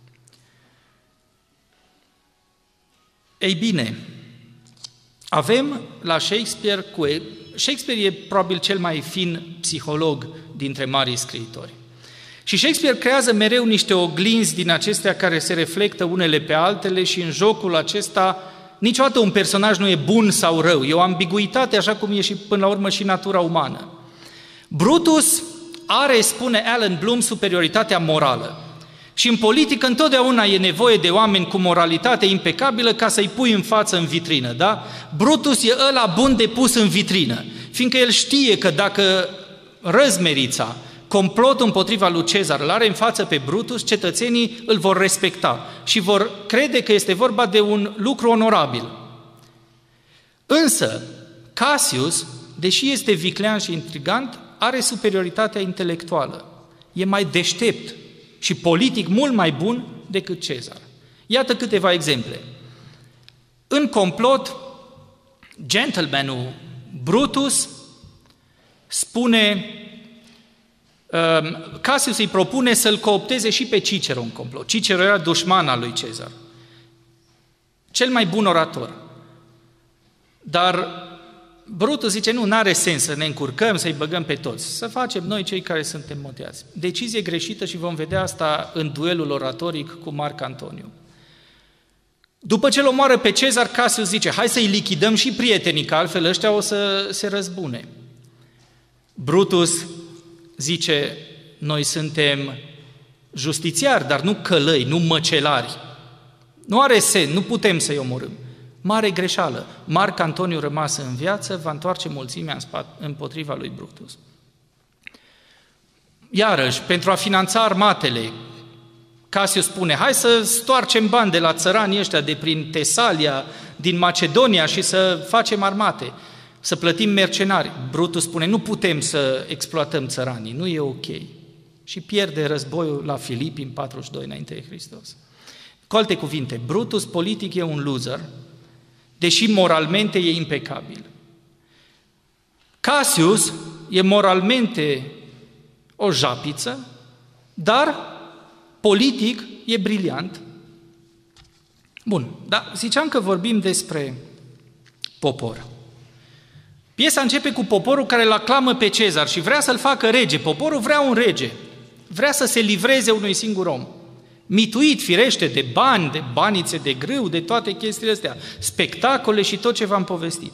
Ei bine, avem la Shakespeare, cu Shakespeare e probabil cel mai fin psiholog dintre marii scriitori. Și Shakespeare creează mereu niște oglinzi din acestea care se reflectă unele pe altele și în jocul acesta niciodată un personaj nu e bun sau rău, e o ambiguitate așa cum e și până la urmă și natura umană. Brutus are, spune Alan Bloom, superioritatea morală. Și în politică întotdeauna e nevoie de oameni cu moralitate impecabilă ca să-i pui în față în vitrină, da? Brutus e ăla bun de pus în vitrină, fiindcă el știe că dacă răzmerița, complotul împotriva lui Cezar îl are în față pe Brutus, cetățenii îl vor respecta și vor crede că este vorba de un lucru onorabil. Însă, Cassius, deși este viclean și intrigant, are superioritatea intelectuală. E mai deștept și politic mult mai bun decât Cezar. Iată câteva exemple. În complot, gentlemanul Brutus spune, Cassius îi propune să-l coopteze și pe Cicero în complot. Cicero era dușman al lui Cezar. Cel mai bun orator. Dar Brutus zice, nu, n-are sens să ne încurcăm, să-i băgăm pe toți. Să facem noi cei care suntem motivați. Decizie greșită și vom vedea asta în duelul oratoric cu Marc Antoniu. După ce îl omoară pe Cezar, Cassius zice, hai să-i lichidăm și prietenii, că altfel ăștia o să se răzbune. Brutus zice, noi suntem justițiari, dar nu călăi, nu măcelari. Nu are sens, nu putem să-i omorâm. Mare greșeală. Marc Antoniu, rămas în viață, va întoarce mulțimea în spate, împotriva lui Brutus. Iarăși, pentru a finanța armatele, Cassius spune, hai să stoarcem bani de la țăranii ăștia de prin Tesalia, din Macedonia și să facem armate, să plătim mercenari. Brutus spune, nu putem să exploatăm țăranii, nu e ok. Și pierde războiul la Filipi în patruzeci și doi înainte de Hristos. Cu alte cuvinte, Brutus politic e un loser, deși moralmente e impecabil. Cassius e moralmente o japiță, dar politic e briliant. Bun, dar ziceam că vorbim despre popor. Piesa începe cu poporul care îl aclamă pe Cezar și vrea să-l facă rege. Poporul vrea un rege, vrea să se livreze unui singur om. Mituit, firește, de bani, de banițe de grâu, de toate chestiile astea, spectacole și tot ce v-am povestit.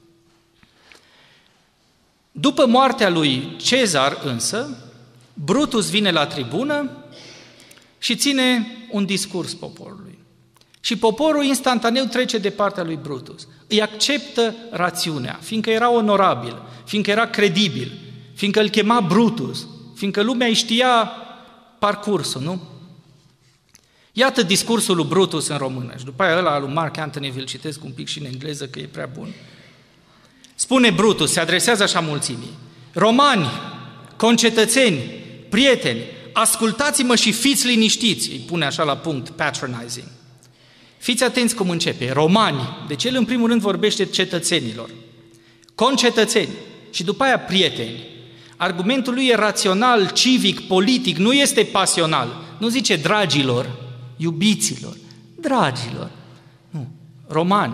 După moartea lui Cezar însă, Brutus vine la tribună și ține un discurs poporului. Și poporul instantaneu trece de partea lui Brutus. Îi acceptă rațiunea, fiindcă era onorabil, fiindcă era credibil, fiindcă îl chema Brutus, fiindcă lumea îi știa parcursul, nu? Iată discursul lui Brutus în română și după aia ăla lui Mark Antony vi-l citesc un pic și în engleză că e prea bun. Spune Brutus, se adresează așa mulțimii: romani, concetățeni, prieteni, ascultați-mă și fiți liniștiți, îi pune așa la punct, patronizing. Fiți atenți cum începe, romani, deci el în primul rând vorbește cetățenilor, concetățeni și după aia prieteni. Argumentul lui e rațional, civic, politic, nu este pasional. Nu zice dragilor, iubiților, dragilor, nu, romani.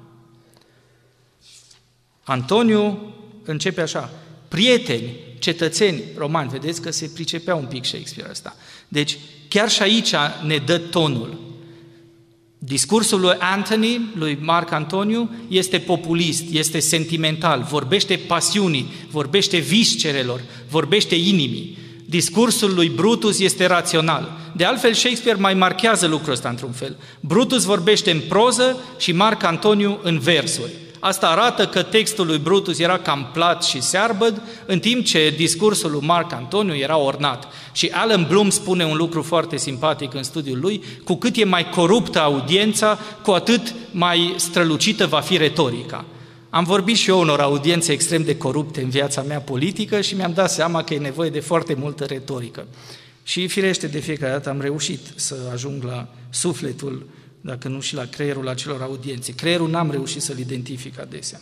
Antoniu începe așa, prieteni, cetățeni romani, vedeți că se pricepea un pic Shakespeare ăsta. Deci chiar și aici ne dă tonul. Discursul lui Antony, lui Marc Antoniu, este populist, este sentimental, vorbește pasiunii, vorbește viscerelor, vorbește inimii. Discursul lui Brutus este rațional. De altfel, Shakespeare mai marchează lucrul ăsta într-un fel. Brutus vorbește în proză și Marc Antoniu în versuri. Asta arată că textul lui Brutus era cam plat și searbăd, în timp ce discursul lui Marc Antoniu era ornat. Și Alan Bloom spune un lucru foarte simpatic în studiul lui: cu cât e mai coruptă audiența, cu atât mai strălucită va fi retorica. Am vorbit și eu unor audiențe extrem de corupte în viața mea politică și mi-am dat seama că e nevoie de foarte multă retorică. Și firește, de fiecare dată am reușit să ajung la sufletul, dacă nu și la creierul acelor audiențe. Creierul n-am reușit să-l identific adesea.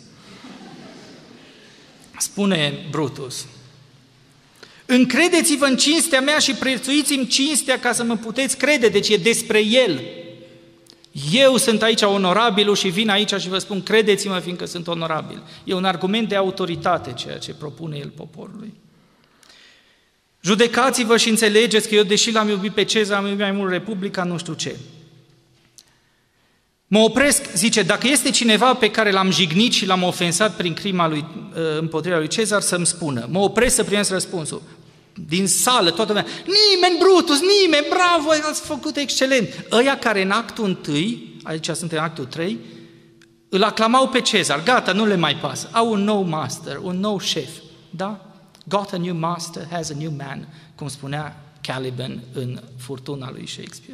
Spune Brutus: încredeți-vă în cinstea mea și prețuiți-mi cinstea ca să mă puteți crede, deci e despre el. Eu sunt aici onorabilul și vin aici și vă spun, credeți-mă fiindcă sunt onorabil. E un argument de autoritate ceea ce propune el poporului. Judecați-vă și înțelegeți că eu, deși l-am iubit pe Cezar, am iubit mai mult Republica, nu știu ce. Mă opresc, zice, dacă este cineva pe care l-am jignit și l-am ofensat prin crima lui, împotriva lui Cezar, să-mi spună. Mă opresc să primesc răspunsul. Din sală, toată lumea, nimeni, Brutus, nimeni, bravo, ați făcut excelent. Ăia care în actul întâi, aici sunt în actul trei, îl aclamau pe Cezar, gata, nu le mai pasă. Au un nou master, un nou șef, da? Got a new master, has a new man, cum spunea Caliban în Furtuna lui Shakespeare.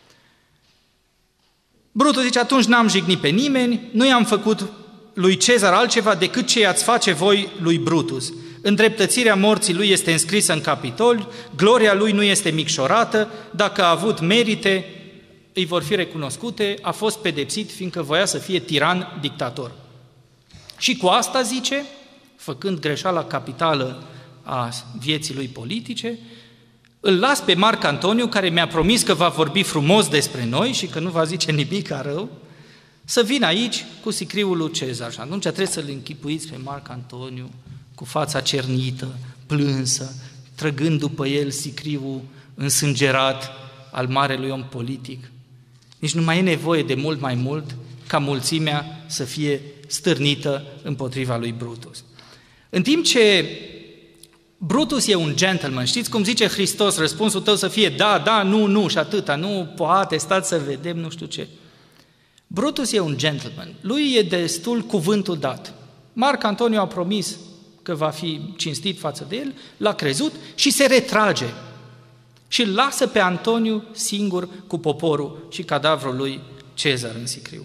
Brutus zice, atunci n-am jignit pe nimeni, nu i-am făcut lui Cezar altceva decât ce i-ați face voi lui Brutus. Îndreptățirea morții lui este înscrisă în Capitol, gloria lui nu este micșorată, dacă a avut merite, îi vor fi recunoscute, a fost pedepsit fiindcă voia să fie tiran dictator. Și cu asta zice, făcând greșeala capitală a vieții lui politice, îl las pe Marc Antoniu, care mi-a promis că va vorbi frumos despre noi și că nu va zice nimic rău, să vină aici cu sicriul lui Cezar. Și atunci trebuie să-l închipuiți pe Marc Antoniu cu fața cernită, plânsă, trăgând după el sicriul însângerat al marelui om politic. Nici nu mai e nevoie de mult mai mult ca mulțimea să fie stârnită împotriva lui Brutus. În timp ce Brutus e un gentleman, știți cum zice Hristos, răspunsul tău să fie da, da, nu, nu și atâta, nu, poate, stați să vedem, nu știu ce. Brutus e un gentleman, lui e destul cuvântul dat. Marc Antoniu a promis că va fi cinstit față de el, l-a crezut și se retrage. Și îl lasă pe Antoniu singur cu poporul și cadavrul lui Cezar în sicriu.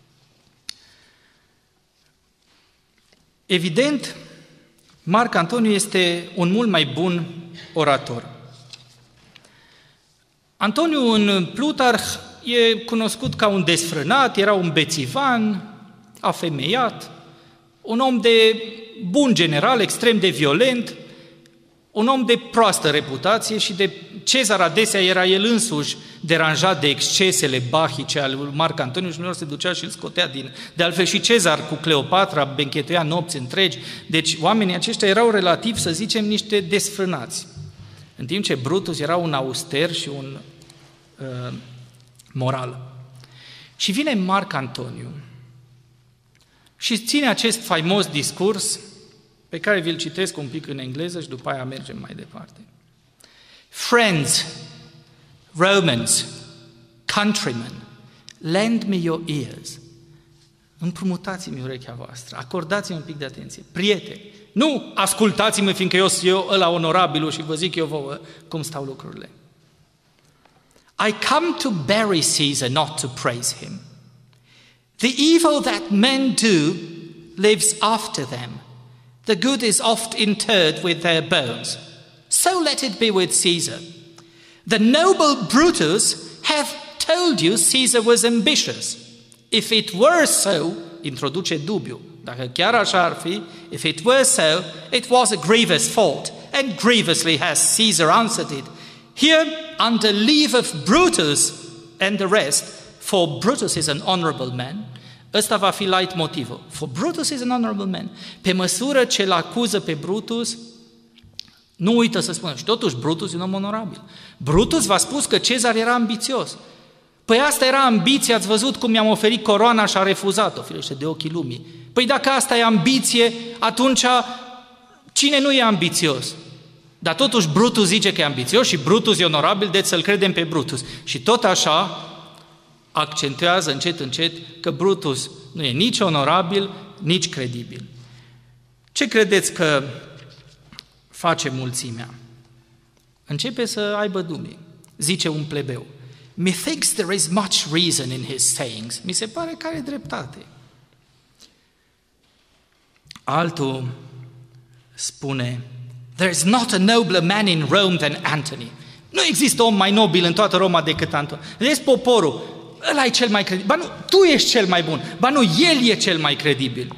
Evident, Marc Antoniu este un mult mai bun orator. Antoniu în Plutarh e cunoscut ca un desfrânat, era un bețivan, afemeiat, un om de bun general, extrem de violent, un om de proastă reputație și de Cezar adesea era el însuși deranjat de excesele bahice ale lui Marc Antoniu și uneori se ducea și îl scotea din... De altfel și Cezar cu Cleopatra benchetuia nopți întregi, deci oamenii aceștia erau relativ, să zicem, niște desfrânați. În timp ce Brutus era un auster și un uh, moral. Și vine Marc Antoniu și ține acest faimos discurs pe care vi-l citesc un pic în engleză și după aia mergem mai departe. Friends, Romans, countrymen, lend me your ears. Împrumutați-mi urechea voastră, acordați-mi un pic de atenție. Prieteni, nu ascultați-mă fiindcă eu sunt eu ăla onorabilul și vă zic eu vouă cum stau lucrurile. I come to bury Caesar, not to praise him. The evil that men do lives after them. The good is oft interred with their bones. So let it be with Caesar. The noble Brutus hath told you Caesar was ambitious. If it were so, introduce dubiu, dacă chiar așa ar fi, if it were so, it was a grievous fault, and grievously has Caesar answered it. Here, under leave of Brutus and the rest, for Brutus is an honorable man, ăsta va fi light motivul. For Brutus is an honorable man. Pe măsură ce îl acuză pe Brutus, nu uită să spună. Și totuși Brutus e un om onorabil. Brutus v-a spus că Cezar era ambițios. Păi asta era ambiție, ați văzut cum i-am oferit coroana și a refuzat-o, firește de ochii lumii. Păi dacă asta e ambiție, atunci cine nu e ambițios? Dar totuși Brutus zice că e ambițios și Brutus e onorabil, deci să-l credem pe Brutus. Și tot așa accentuează încet, încet că Brutus nu e nici onorabil, nici credibil. Ce credeți că face mulțimea? Începe să aibă dubii. Zice un plebeu, methinks there is much reason in his sayings. Mi se pare că are dreptate. Altul spune, there is not a nobler man in Rome than Antony. Nu există om mai nobil în toată Roma decât Antony. Vedeți poporul, ăla e cel mai credibil. Ba nu, tu ești cel mai bun. Ba nu, el e cel mai credibil.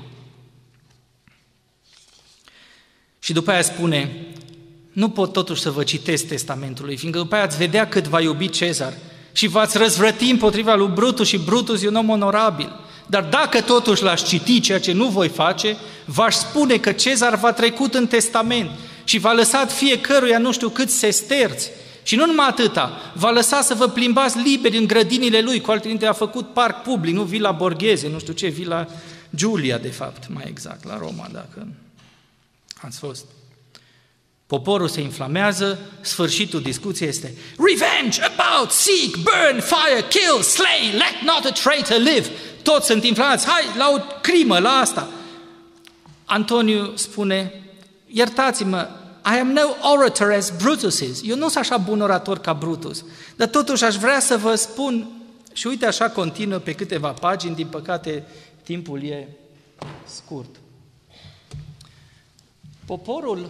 Și după aia spune, nu pot totuși să vă citesc testamentul lui, fiindcă după aia ați vedea cât va iubi Cezar și v-ați răzvrăti împotriva lui Brutus și Brutus e un om onorabil. Dar dacă totuși l-aș citi, ceea ce nu voi face, v-aș spune că Cezar v-a trecut în testament și v-a lăsat fiecăruia nu știu câți sesterți. Și nu numai atâta, v-a lăsat să vă plimbați liberi în grădinile lui, cu alte cuvinte a făcut parc public, nu Villa Borghese, nu știu ce, Villa Giulia, de fapt, mai exact, la Roma, dacă ați fost. Poporul se inflamează, sfârșitul discuției este revenge, about, seek, burn, fire, kill, slay, let not a traitor live. Toți sunt inflamați, hai la o crimă, la asta. Antoniu spune, iertați-mă, I am no orator as Brutus is. Eu nu sunt așa bun orator ca Brutus, dar totuși aș vrea să vă spun, și uite așa continuă pe câteva pagini, din păcate timpul e scurt. Poporul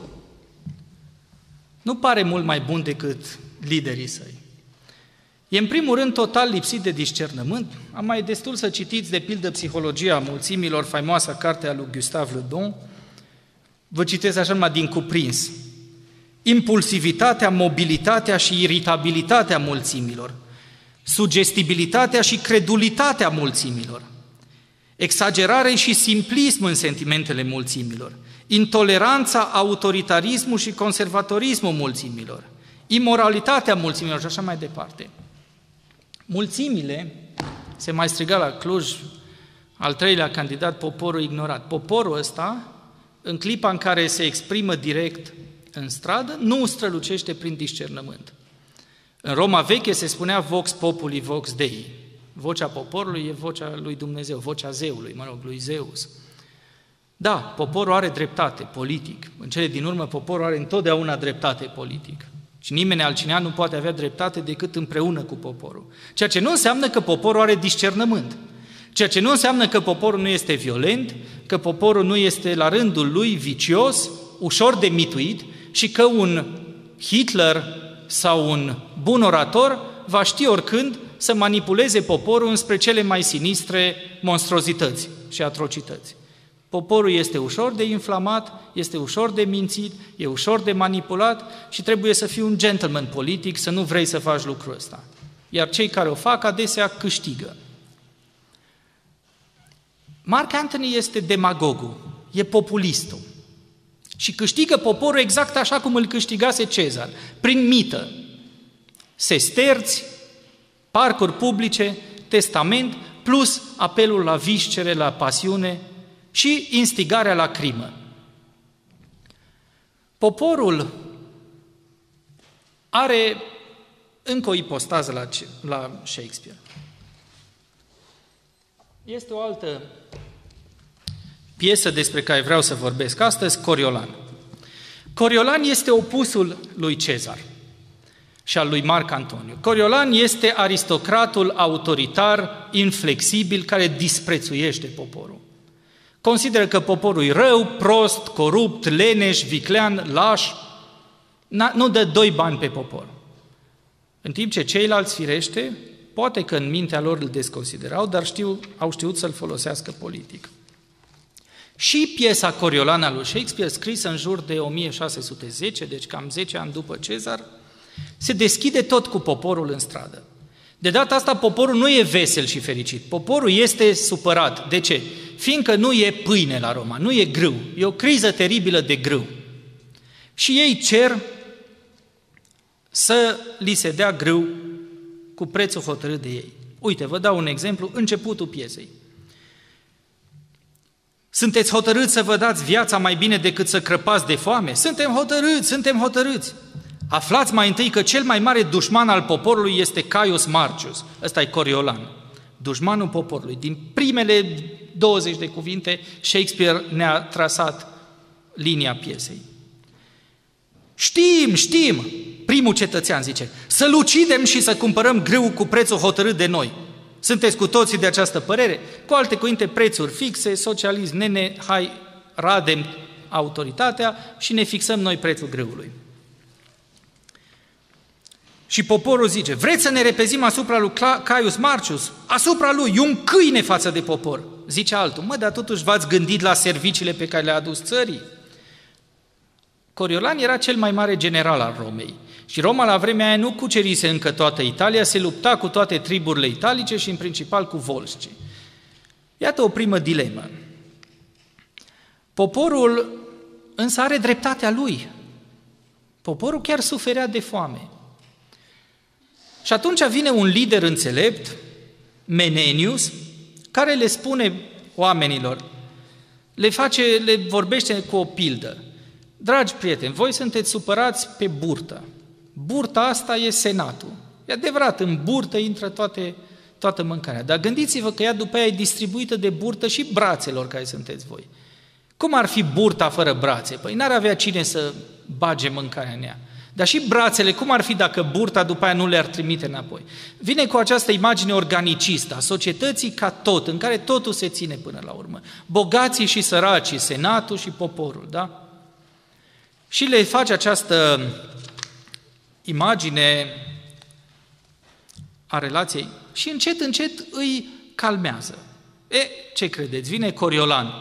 nu pare mult mai bun decât liderii săi. E în primul rând total lipsit de discernământ. Am mai destul să citiți de pildă Psihologia mulțimilor, faimoasa carte a lui Gustave Le Bon. Vă citesc așa numai din cuprins. Impulsivitatea, mobilitatea și iritabilitatea mulțimilor, sugestibilitatea și credulitatea mulțimilor, exagerare și simplism în sentimentele mulțimilor, intoleranța, autoritarismul și conservatorismul mulțimilor, imoralitatea mulțimilor și așa mai departe. Mulțimile, se mai striga la Cluj, al treilea candidat, poporul ignorat. Poporul ăsta, în clipa în care se exprimă direct în stradă, nu strălucește prin discernământ. În Roma veche se spunea vox populi, vox Dei. Vocea poporului e vocea lui Dumnezeu, vocea zeului, mă rog, lui Zeus. Da, poporul are dreptate politic. În cele din urmă, poporul are întotdeauna dreptate politic. Și nimeni altcineva nu poate avea dreptate decât împreună cu poporul. Ceea ce nu înseamnă că poporul are discernământ. Ceea ce nu înseamnă că poporul nu este violent, că poporul nu este la rândul lui vicios, ușor de mituit și că un Hitler sau un bun orator va ști oricând să manipuleze poporul înspre cele mai sinistre monstruozități și atrocități. Poporul este ușor de inflamat, este ușor de mințit, e ușor de manipulat și trebuie să fii un gentleman politic, să nu vrei să faci lucrul ăsta. Iar cei care o fac adesea câștigă. Mark Antony este demagogul, e populistul și câștigă poporul exact așa cum îl câștigase Cezar, prin mită, sesterți, parcuri publice, testament, plus apelul la viscere, la pasiune și instigarea la crimă. Poporul are încă o ipostază la, la Shakespeare. Este o altă piesă despre care vreau să vorbesc astăzi, Coriolan. Coriolan este opusul lui Cezar și al lui Marc Antoniu. Coriolan este aristocratul autoritar, inflexibil, care disprețuiește poporul. Consideră că poporul e rău, prost, corupt, leneș, viclean, laș, nu dă doi bani pe popor. În timp ce ceilalți, firește, poate că în mintea lor îl desconsiderau, dar știu, au știut să-l folosească politic. Și piesa Coriolan al lui Shakespeare, scrisă în jur de o mie șase sute zece, deci cam zece ani după Cezar, se deschide tot cu poporul în stradă. De data asta poporul nu e vesel și fericit, poporul este supărat. De ce? Fiindcă nu e pâine la Roma, nu e grâu, e o criză teribilă de grâu. Și ei cer să li se dea grâu cu prețul hotărât de ei. Uite, vă dau un exemplu, începutul piesei. Sunteți hotărâți să vă dați viața mai bine decât să crăpați de foame? Suntem hotărâți, suntem hotărâți. Aflați mai întâi că cel mai mare dușman al poporului este Caius Marcius. Ăsta e Coriolan, dușmanul poporului. Din primele douăzeci de cuvinte, Shakespeare ne-a trasat linia piesei. Știm, știm, primul cetățean zice, să-l ucidem și să cumpărăm grâu cu prețul hotărât de noi. Sunteți cu toții de această părere? Cu alte cuvinte, prețuri fixe, socialism, nene, hai, radem autoritatea și ne fixăm noi prețul grâului. Și poporul zice, vreți să ne repezim asupra lui Caius Marcius? Asupra lui, e un câine față de popor. Zice altul, mă, dar totuși v-ați gândit la serviciile pe care le-a adus țării? Coriolan era cel mai mare general al Romei. Și Roma la vremea aia nu cucerise încă toată Italia, se lupta cu toate triburile italice și în principal cu volscii. Iată o primă dilemă. Poporul însă are dreptatea lui. Poporul chiar suferea de foame. Și atunci vine un lider înțelept, Menenius, care le spune oamenilor, le face, le vorbește cu o pildă. Dragi prieteni, voi sunteți supărați pe burtă. Burta asta e senatul. E adevărat, în burtă intră toate, toată mâncarea. Dar gândiți-vă că ea după aia e distribuită de burtă și brațelor care sunteți voi. Cum ar fi burta fără brațe? Păi n-ar avea cine să bage mâncarea în ea. Dar și brațele, cum ar fi dacă burta după aia nu le-ar trimite înapoi? Vine cu această imagine organicistă a societății ca tot, în care totul se ține până la urmă. Bogații și săracii, senatul și poporul, da? Și le face această imagine a relației și încet, încet îi calmează. E, ce credeți? Vine Coriolan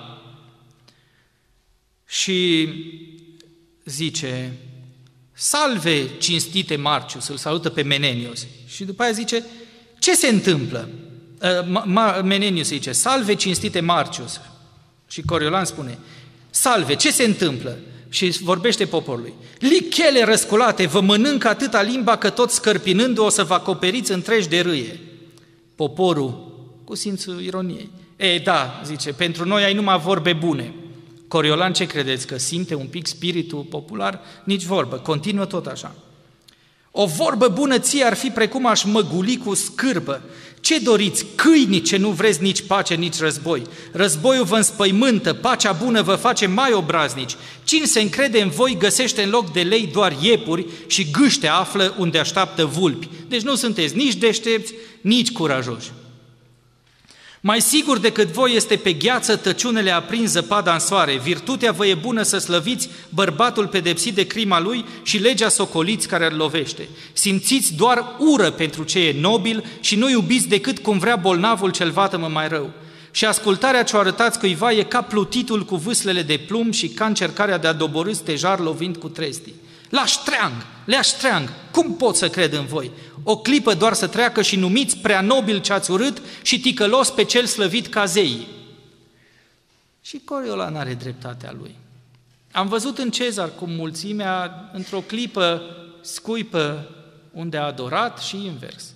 și zice, salve, cinstite Marcius, îl salută pe Menenius. Și după aia zice, ce se întâmplă? Menenius zice, salve, cinstite Marcius. Și Coriolan spune, salve, ce se întâmplă? Și vorbește poporului. Lichele răsculate, vă mănâncă atâta limba că tot scărpinându-o o să vă acoperiți întregi de râie. Poporul, cu simțul ironiei. E, da, zice, pentru noi ai numai vorbe bune. Coriolan, ce credeți, că simte un pic spiritul popular? Nici vorbă, continuă tot așa. O vorbă bună ție ar fi precum aș măguli cu scârbă. Ce doriți, câini, ce nu vreți nici pace, nici război? Războiul vă înspăimântă, pacea bună vă face mai obraznici. Cine se încrede în voi găsește în loc de lei doar iepuri și gâște află unde așteaptă vulpi. Deci nu sunteți nici deștepți, nici curajoși. Mai sigur decât voi este pe gheață tăciunele aprins zăpada în soare. Virtutea vă e bună să slăviți bărbatul pedepsit de crima lui și legea socoliți care îl lovește. Simțiți doar ură pentru ce e nobil și nu iubiți decât cum vrea bolnavul cel vatămă mai rău. și ascultarea ce o arătați cuiva e ca plutitul cu vâslele de plumb și ca încercarea de a doborî stejar lovind cu trestii. La ștreang, lea ștreang, cum pot să cred în voi? O clipă doar să treacă și numiți prea nobil ce ați urât și ticălos pe cel slăvit ca zeii. Și Coriolan are dreptatea lui. Am văzut în Cezar cum mulțimea, într-o clipă, scuipă unde a adorat și invers.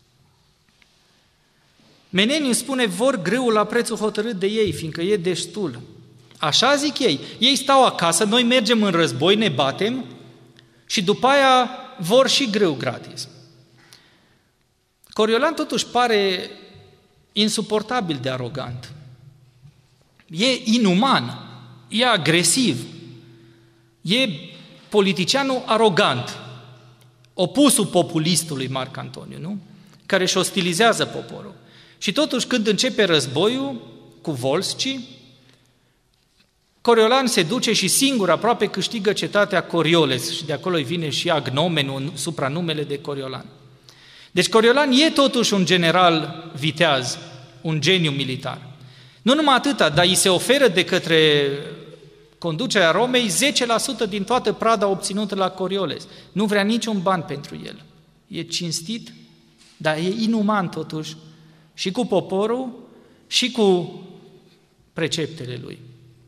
Meneniu spune, vor grâul la prețul hotărât de ei, fiindcă e destul. Așa zic ei. Ei stau acasă, noi mergem în război, ne batem și după aia vor și grâu gratis. Coriolan totuși pare insuportabil de arogant. E inuman, e agresiv, e politicianul arogant, opusul populistului Marc Antoniu, nu? Care își ostilizează poporul. Și totuși când începe războiul cu volscii, Coriolan se duce și singur aproape câștigă cetatea Corioles și de acolo îi vine și agnomenul, supranumele de Coriolan. Deci Coriolan e totuși un general viteaz, un geniu militar. Nu numai atâta, dar îi se oferă de către conducerea Romei zece la sută din toată prada obținută la Corioles. Nu vrea niciun ban pentru el. E cinstit, dar e inuman totuși și cu poporul și cu preceptele lui.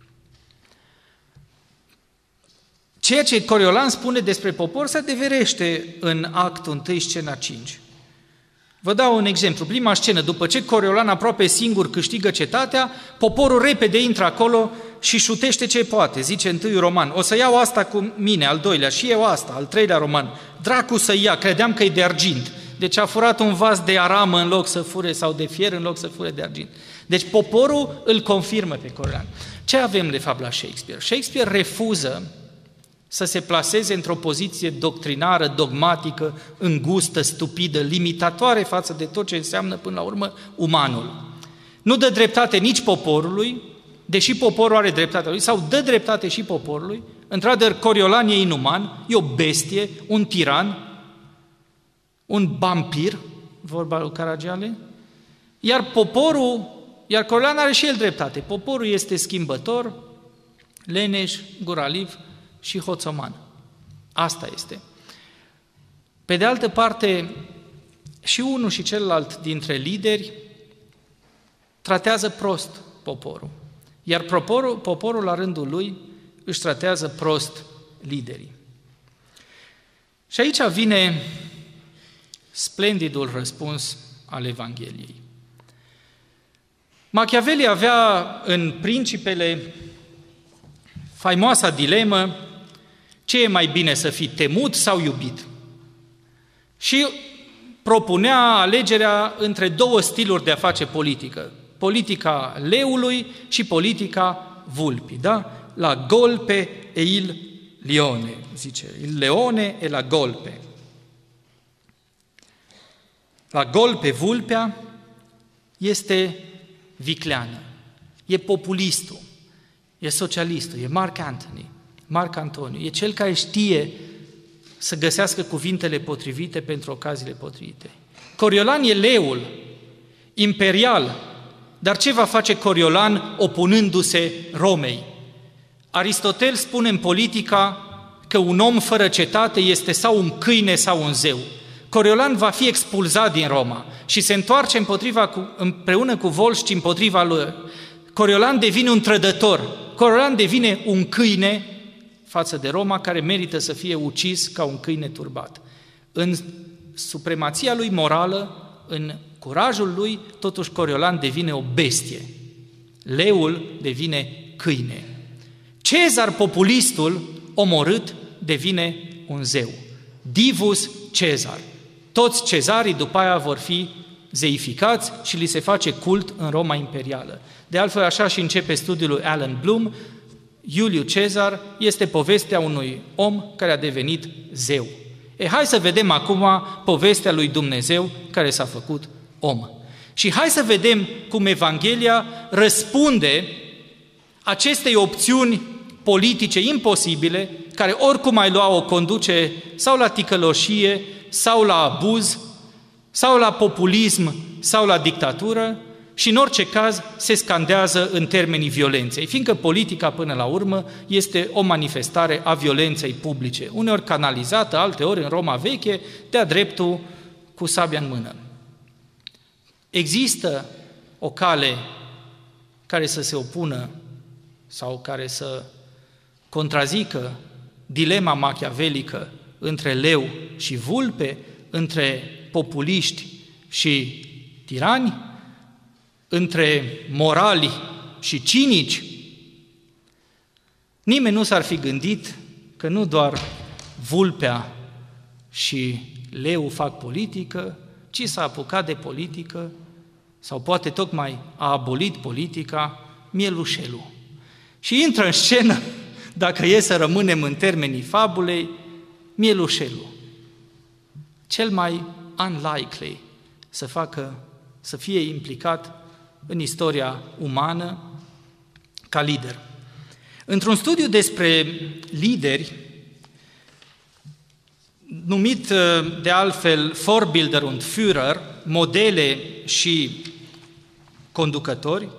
Ceea ce Coriolan spune despre popor se adeverește în actul unu, scena cinci. Vă dau un exemplu. Prima scenă, după ce Coriolan aproape singur câștigă cetatea, poporul repede intră acolo și șutește ce poate. Zice întâiul roman, o să iau asta cu mine, al doilea, și eu asta, al treilea roman. Dracu să ia, credeam că e de argint. Deci a furat un vas de aramă în loc să fure, sau de fier în loc să fure de argint. Deci poporul îl confirmă pe Coriolan. Ce avem de fapt la Shakespeare? Shakespeare refuză să se plaseze într-o poziție doctrinară, dogmatică, îngustă, stupidă, limitatoare față de tot ce înseamnă până la urmă umanul. Nu dă dreptate nici poporului, deși poporul are dreptatea lui, sau dă dreptate și poporului. Într-adevăr, Coriolan e inuman, e o bestie, un tiran, un vampir, vorba lui Caragiale, iar poporul, iar Coriolan are și el dreptate. Poporul este schimbător, leneș, guraliv și hoțoman. Asta este. Pe de altă parte, și unul și celălalt dintre lideri tratează prost poporul, iar poporul, poporul la rândul lui își tratează prost liderii. Și aici vine splendidul răspuns al Evangheliei. Machiavelli avea în Principele faimoasa dilemă, ce e mai bine, să fii temut sau iubit? Și propunea alegerea între două stiluri de a face politică. Politica leului și politica vulpii, da? La golpe e il leone, zice. Il leone e la golpe. La golpe vulpea este vicleană, e populistul, e socialistul, e Marc Antony, Marc Antoniu, e cel care știe să găsească cuvintele potrivite pentru ocaziile potrivite. Coriolan e leul, imperial, dar ce va face Coriolan opunându-se Romei? Aristotel spune în Politica că un om fără cetate este sau un câine sau un zeu. Coriolan va fi expulzat din Roma și se întoarce împotriva cu, împreună cu volsci împotriva lui. Coriolan devine un trădător, Coriolan devine un câine față de Roma care merită să fie ucis ca un câine turbat. În supremația lui morală, în curajul lui, totuși Coriolan devine o bestie. Leul devine câine. Cezar, populistul, omorât, devine un zeu. Divus Cezar. Toți cezarii după aia vor fi zeificați și li se face cult în Roma imperială. De altfel, așa și începe studiul lui Alan Bloom, Iuliu Cezar este povestea unui om care a devenit zeu. E, hai să vedem acum povestea lui Dumnezeu care s-a făcut om. Și hai să vedem cum Evanghelia răspunde acestei opțiuni politice imposibile, care oricum ai lua o conduce sau la ticăloșie, sau la abuz, sau la populism, sau la dictatură, și în orice caz se scandează în termenii violenței, fiindcă politica până la urmă este o manifestare a violenței publice, uneori canalizată, alteori în Roma veche, de-a dreptul cu sabia în mână. Există o cale care să se opună sau care să contrazică dilema machiavelică între leu și vulpe, între populiști și tirani, între morali și cinici? Nimeni nu s-ar fi gândit că nu doar vulpea și leu fac politică, ci s-a apucat de politică, sau poate tocmai a abolit politica, mielușelul. Și intră în scenă, dacă e să rămânem în termenii fabulei, mielușelul. Cel mai unlikely să facă, să fie implicat în istoria umană ca lider. Într-un studiu despre lideri, numit de altfel Vorbilder und Führer, modele și conducători,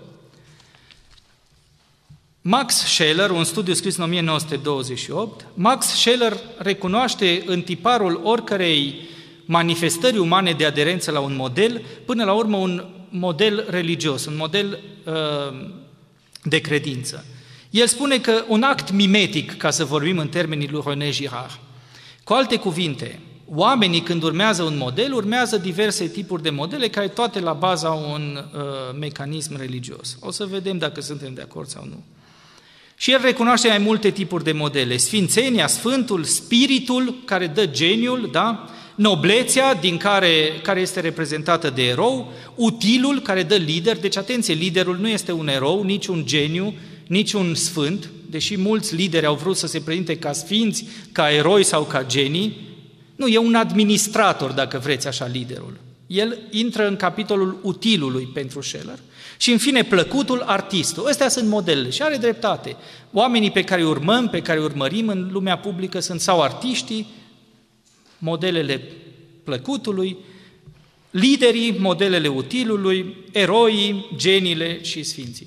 Max Scheler, un studiu scris în o mie nouă sute douăzeci și opt, Max Scheler recunoaște în tiparul oricărei manifestări umane de aderență la un model, până la urmă un model religios, un model uh, de credință. El spune că un act mimetic, ca să vorbim în termenii lui René Girard. Cu alte cuvinte, oamenii când urmează un model, urmează diverse tipuri de modele, care toate la baza un uh, mecanism religios. O să vedem dacă suntem de acord sau nu. Și el recunoaște mai multe tipuri de modele. Sfințenia, Sfântul, Spiritul, care dă geniul, da? Noblețea, din care, care este reprezentată de erou, utilul, care dă lider. Deci, atenție, liderul nu este un erou, nici un geniu, nici un sfânt, deși mulți lideri au vrut să se prezinte ca sfinți, ca eroi sau ca genii. Nu, e un administrator, dacă vreți așa, liderul. El intră în capitolul utilului pentru Scheler. Și, în fine, plăcutul, artistul. Astea sunt modelele și are dreptate. Oamenii pe care îi urmăm, pe care îi urmărim în lumea publică sunt sau artiștii, modelele plăcutului, liderii, modelele utilului, eroii, geniile și sfinții.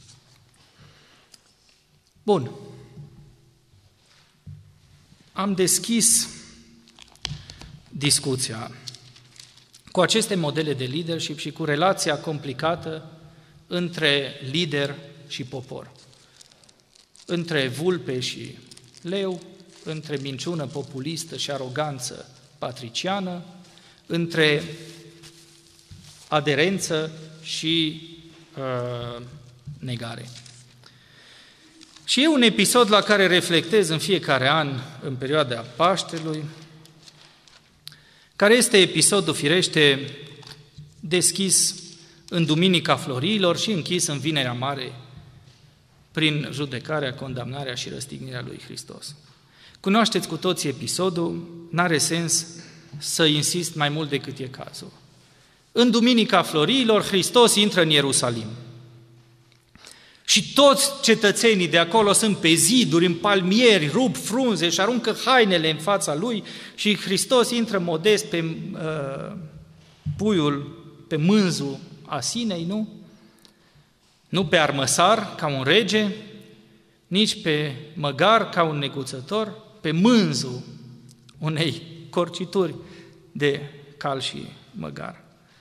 Bun. Am deschis discuția cu aceste modele de leadership și cu relația complicată între lider și popor, între vulpe și leu, între minciună populistă și aroganță patriciană, între aderență și uh, negare. Și e un episod la care reflectez în fiecare an, în perioada Paștelui, care este episodul, firește, deschis în Duminica Florilor și închis în Vinerea Mare, prin judecarea, condamnarea și răstignirea lui Hristos. Cunoașteți cu toții episodul, n-are sens să insist mai mult decât e cazul. În Duminica Florilor, Hristos intră în Ierusalim. Și toți cetățenii de acolo sunt pe ziduri, în palmieri, rup frunze și aruncă hainele în fața lui și Hristos intră modest pe uh, puiul, pe mânzul Asinei, nu? Nu pe armăsar, ca un rege, nici pe măgar, ca un neguțător, pe mânzul unei corcituri de cal și măgar.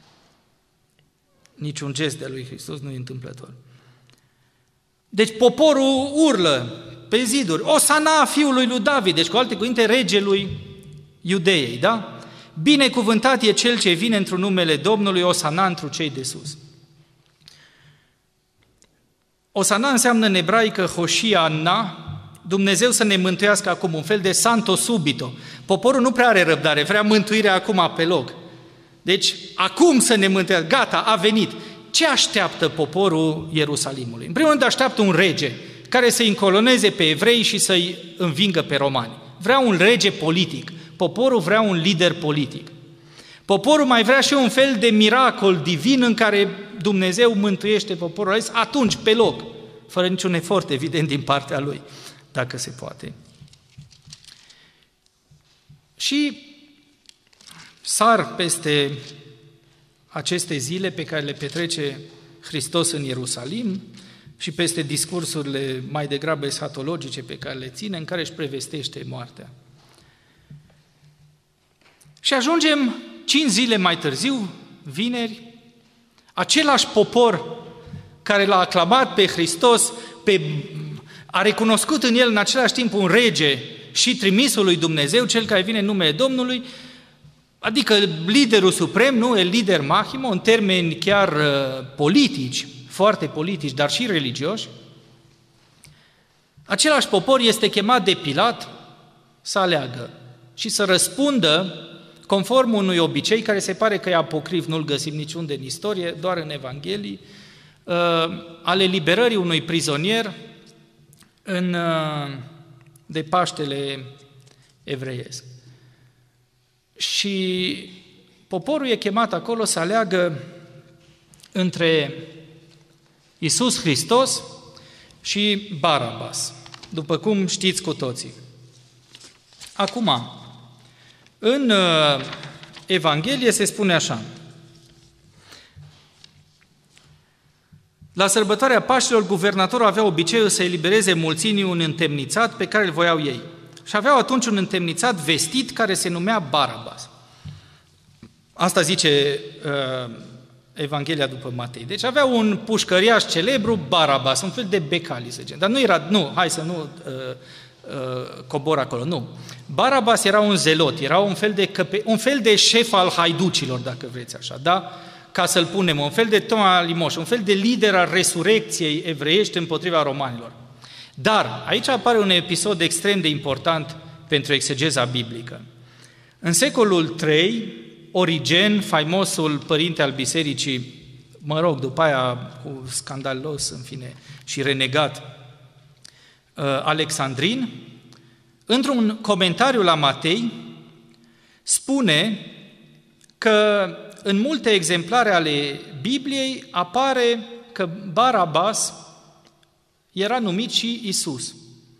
Niciun gest de lui Hristos nu e întâmplător. Deci poporul urlă pe ziduri, Osana fiului lui David, deci cu alte cuvinte regelui Iudeei, da? Binecuvântat e cel ce vine într-un numele Domnului, Osana întru cei de sus. Osana înseamnă în ebraică Hoșiana, Dumnezeu să ne mântuiască acum, un fel de santo subito. Poporul nu prea are răbdare, vrea mântuirea acum pe loc. Deci, acum să ne mântuiască, gata, a venit. Ce așteaptă poporul Ierusalimului? În primul rând așteaptă un rege care să-i încoloneze pe evrei și să-i învingă pe romani. Vrea un rege politic. Poporul vrea un lider politic. Poporul mai vrea și un fel de miracol divin în care Dumnezeu mântuiește poporul ales atunci, pe loc, fără niciun efort, evident, din partea lui, dacă se poate. Și sar peste aceste zile pe care le petrece Hristos în Ierusalim și peste discursurile mai degrabă eshatologice pe care le ține, în care își prevestește moartea. Și ajungem cinci zile mai târziu, vineri, același popor care l-a aclamat pe Hristos, pe, a recunoscut în el în același timp un rege și trimisul lui Dumnezeu, cel care vine în numele Domnului, adică liderul suprem, nu, el lider Mahimo, în termeni chiar uh, politici, foarte politici, dar și religioși. Același popor este chemat de Pilat să aleagă și să răspundă conform unui obicei care se pare că e apocrif, nu-l găsim niciunde în istorie, doar în Evanghelii, uh, ale liberării unui prizonier în, uh, de Paștele evreiesc. Și poporul e chemat acolo să aleagă între Iisus Hristos și Barabas, după cum știți cu toții. Acum, în Evanghelie se spune așa: la sărbătoarea Paștilor, guvernatorul avea obiceiul să elibereze mulțimii un întemnițat pe care îl voiau ei. Și aveau atunci un întemnițat vestit care se numea Barabas. Asta zice uh, Evanghelia după Matei. Deci avea un pușcăriaș celebru, Barabas, un fel de Becali, să zicem. Dar nu era, nu, hai să nu uh, uh, cobor acolo, nu. Barabas era un zelot, era un fel de, căpe, un fel de șef al haiducilor, dacă vreți așa, da? Ca să-l punem, un fel de Toma Limoș, un fel de lider al resurecției evreiești împotriva romanilor. Dar aici apare un episod extrem de important pentru exegeza biblică. În secolul trei, Origen, faimosul părinte al bisericii, mă rog, după aia cu scandalos, în fine, și renegat, alexandrin, într-un comentariu la Matei, spune că în multe exemplare ale Bibliei apare că Barabas era numit și Isus.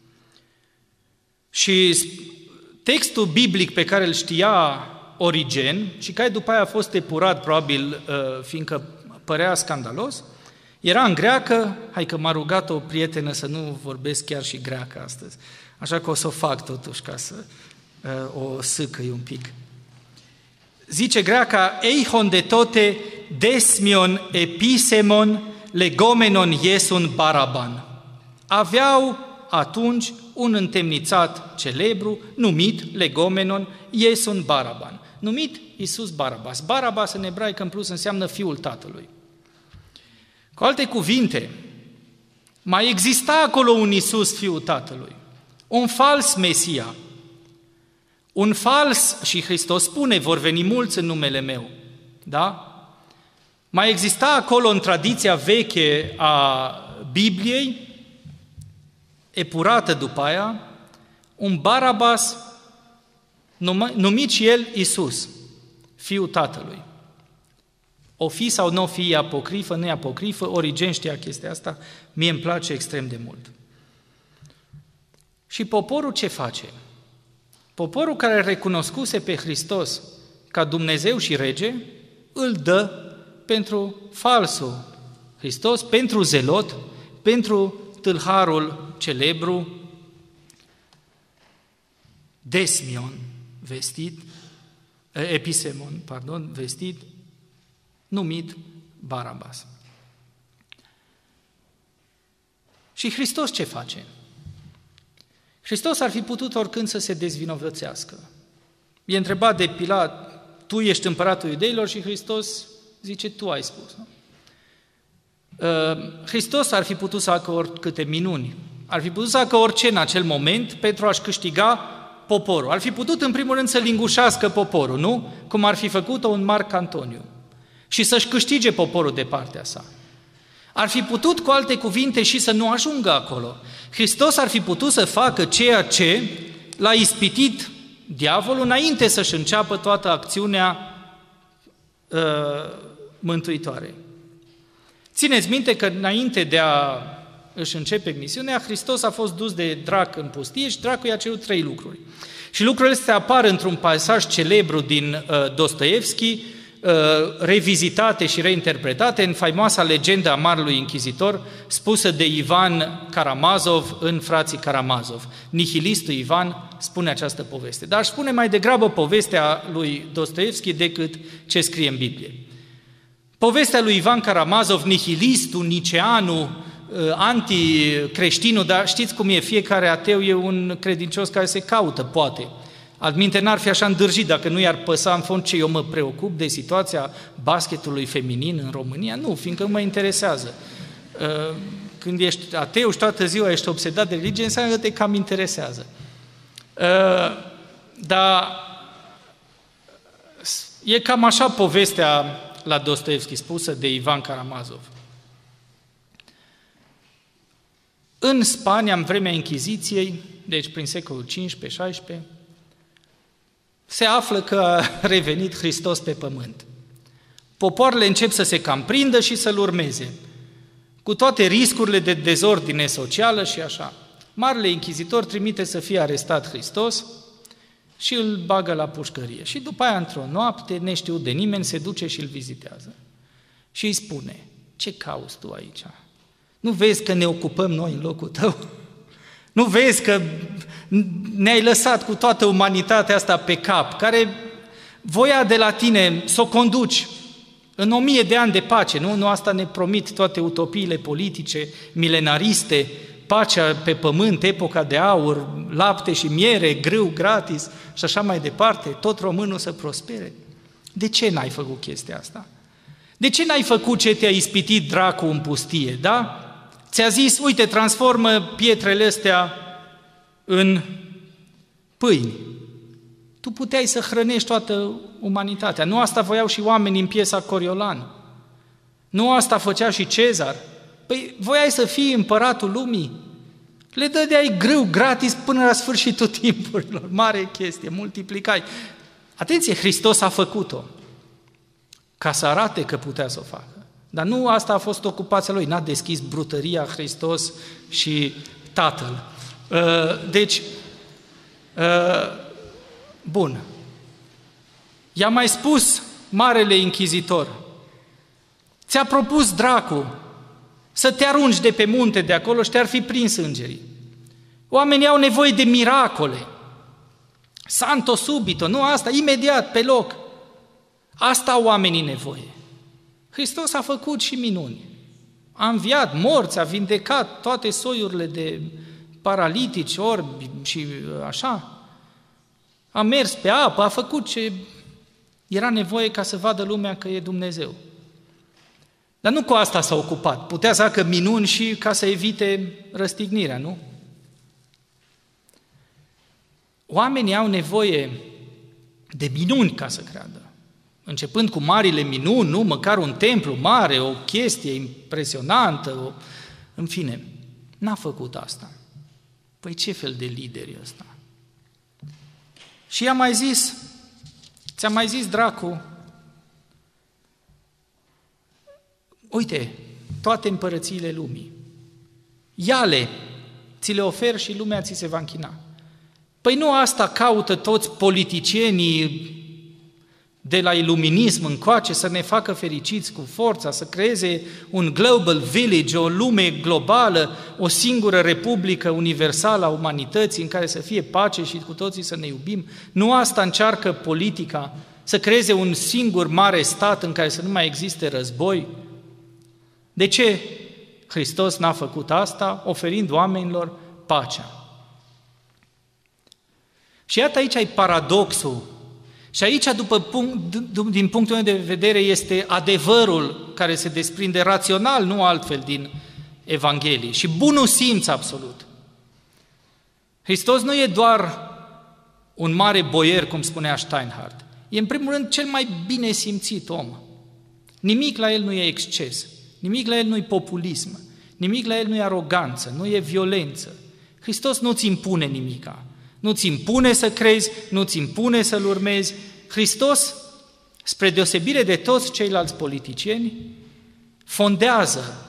Și textul biblic pe care îl știa Origen și care după aia a fost epurat, probabil, fiindcă părea scandalos, era în greacă, hai că m-a rugat o prietenă să nu vorbesc chiar și greacă astăzi, așa că o să o fac totuși ca să o sâcăi un pic. Zice greaca: eihon de tote desmion episemon legomenon iesun Baraban. Aveau atunci un întemnițat celebru numit legomenon Iesun Baraban, numit Iisus Barabas. Barabas în ebraică în plus înseamnă fiul tatălui. Cu alte cuvinte, mai exista acolo un Iisus fiul tatălui, un fals Mesia, un fals, și Hristos spune, vor veni mulți în numele meu, da? Mai exista acolo în tradiția veche a Bibliei, epurată după aia, un Barabas numit și el Iisus, fiul tatălui. O fi sau nu o fi apocrifă, nu e apocrifă, Origen știa chestia asta, mie îmi place extrem de mult. Și poporul ce face? Poporul care recunoscuse pe Hristos ca Dumnezeu și rege, îl dă pentru falsul Hristos, pentru zelot, pentru tâlharul celebru Desmion, vestit, Episemon, pardon, vestit, numit Barabas. Și Hristos ce face? Hristos ar fi putut oricând să se dezvinovățească. E întrebat de Pilat: tu ești împăratul iudeilor? Și Hristos zice: tu ai spus. Nu? Hristos ar fi putut să facă oricâte minuni, ar fi putut să facă orice în acel moment pentru a-și câștiga poporul. Ar fi putut în primul rând să lingușească poporul, nu? Cum ar fi făcut-o un Marc Antoniu, și să-și câștige poporul de partea sa. Ar fi putut, cu alte cuvinte, și să nu ajungă acolo. Hristos ar fi putut să facă ceea ce l-a ispitit diavolul înainte să-și înceapă toată acțiunea uh, mântuitoare. Țineți minte că înainte de a își începe misiunea, Hristos a fost dus de drac în pustie și dracul i-a cerut trei lucruri. Și lucrurile astea apar într-un pasaj celebru din uh, Dostoevski, revizitate și reinterpretate în faimoasa legendă a Marelui Inchizitor, spusă de Ivan Karamazov în Frații Karamazov. Nihilistul Ivan spune această poveste, dar spune mai degrabă povestea lui Dostoevski decât ce scrie în Biblie. Povestea lui Ivan Karamazov, nihilistul, niceanul, anticreștinul, dar știți cum e, fiecare ateu e un credincios care se caută, poate. Altminte n-ar fi așa îndârjit dacă nu i-ar păsa în fond ce eu mă preocup de situația basketului feminin în România. Nu, fiindcă mă interesează. Când ești ateu și toată ziua ești obsedat de religie, înseamnă că te cam interesează. Dar e cam așa povestea la Dostoevski spusă de Ivan Karamazov. În Spania, în vremea Inchiziției, deci prin secolul cincisprezece șaisprezece, se află că a revenit Hristos pe pământ. Popoarele încep să se cam prindă și să-L urmeze, cu toate riscurile de dezordine socială și așa. Marele Inchizitor trimite să fie arestat Hristos și îl bagă la pușcărie. Și după aia, într-o noapte, neștiut de nimeni, se duce și îl vizitează. Și îi spune, ce cauți tu aici? Nu vezi că ne ocupăm noi în locul tău? Nu vezi că ne-ai lăsat cu toată umanitatea asta pe cap, care voia de la tine să o conduci în o mie de ani de pace, nu? Nu asta ne promit toate utopiile politice, milenariste, pacea pe pământ, epoca de aur, lapte și miere, grâu gratis și așa mai departe, tot românul să prospere. De ce n-ai făcut chestia asta? De ce n-ai făcut ce te-a ispitit dracul în pustie, da? Ți-a zis, uite, transformă pietrele astea în pâini. Tu puteai să hrănești toată umanitatea. Nu asta voiau și oamenii în piesa Coriolan. Nu asta făcea și Cezar. Păi voiai să fii împăratul lumii? Le dădeai grâu gratis până la sfârșitul timpurilor. Mare chestie, multiplicai. Atenție, Hristos a făcut-o ca să arate că putea să o facă. Dar nu asta a fost ocupația lui, n-a deschis brutăria Hristos și Tatăl. Deci, bun, i-a mai spus Marele Inchizitor, ți-a propus dracu să te arunci de pe munte de acolo și te-ar fi prins îngerii. Oamenii au nevoie de miracole. Santo subito, nu asta, imediat, pe loc. Asta au oamenii nevoie. Hristos a făcut și minuni. A înviat morți, a vindecat toate soiurile de paralitici, orbi și așa. A mers pe apă, a făcut ce era nevoie ca să vadă lumea că e Dumnezeu. Dar nu cu asta s-a ocupat. Putea să facă minuni și ca să evite răstignirea, nu? Oamenii au nevoie de minuni ca să creadă. Începând cu marile minuni, nu? Măcar un templu mare, o chestie impresionantă, o... în fine, n-a făcut asta. Păi ce fel de lider e ăsta? Și i-a mai zis, ți-a mai zis dracu, uite, toate împărățiile lumii, ia-le, ți le ofer și lumea ți se va închina. Păi nu asta caută toți politicienii de la iluminism încoace să ne facă fericiți cu forța, să creeze un global village, o lume globală, o singură republică universală a umanității în care să fie pace și cu toții să ne iubim. Nu asta încearcă politica, să creeze un singur mare stat în care să nu mai existe război? De ce Hristos n-a făcut asta, oferind oamenilor pacea? Și iată aici e paradoxul. Și aici, după punct, din punctul meu de vedere, este adevărul care se desprinde rațional, nu altfel, din Evanghelie. Și bunul simț absolut. Hristos nu e doar un mare boier, cum spunea Steinhardt. E, în primul rând, cel mai bine simțit om. Nimic la el nu e exces, nimic la el nu e populism, nimic la el nu e aroganță, nu e violență. Hristos nu-ți impune nimica. Nu-ți impune să crezi, nu-ți impune să-L urmezi. Hristos, spre deosebire de toți ceilalți politicieni, fondează,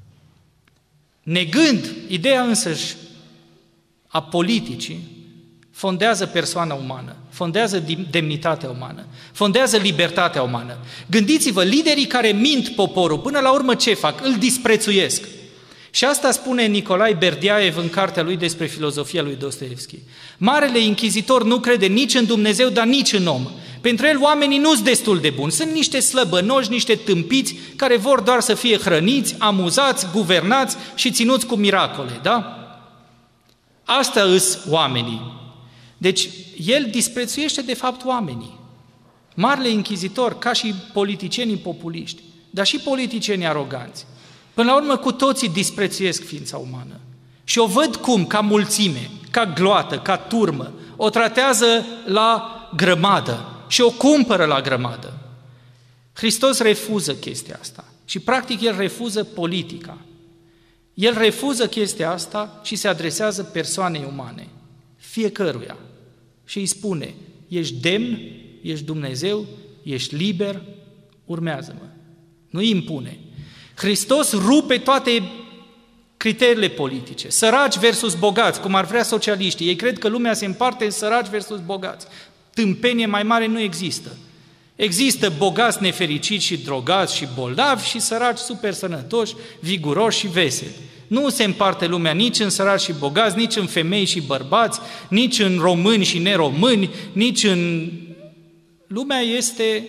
negând ideea însăși a politicii, fondează persoana umană, fondează demnitatea umană, fondează libertatea umană. Gândiți-vă, liderii care mint poporul, până la urmă ce fac? Îl disprețuiesc. Și asta spune Nicolae Berdiaev în cartea lui despre filozofia lui Dostoevski. Marele inchizitor nu crede nici în Dumnezeu, dar nici în om. Pentru el oamenii nu sunt destul de buni, sunt niște slăbănoși, niște tâmpiți care vor doar să fie hrăniți, amuzați, guvernați și ținuți cu miracole, da? Asta îs oamenii. Deci el disprețuiește de fapt oamenii. Marele inchizitor, ca și politicienii populiști, dar și politicienii aroganți. Până la urmă, cu toții disprețuiesc ființa umană. Și o văd cum, ca mulțime, ca gloată, ca turmă, o tratează la grămadă și o cumpără la grămadă. Hristos refuză chestia asta și practic El refuză politica. El refuză chestia asta și se adresează persoanei umane, fiecăruia, și îi spune, ești demn, ești Dumnezeu, ești liber, urmează-mă. Nu îi impune. Hristos rupe toate criteriile politice, săraci versus bogați, cum ar vrea socialiștii. Ei cred că lumea se împarte în săraci versus bogați. Tâmpenie mai mare nu există. Există bogați nefericiți și drogați și bolnavi și săraci super sănătoși, viguroși și veseli. Nu se împarte lumea nici în săraci și bogați, nici în femei și bărbați, nici în români și neromâni, nici în... Lumea este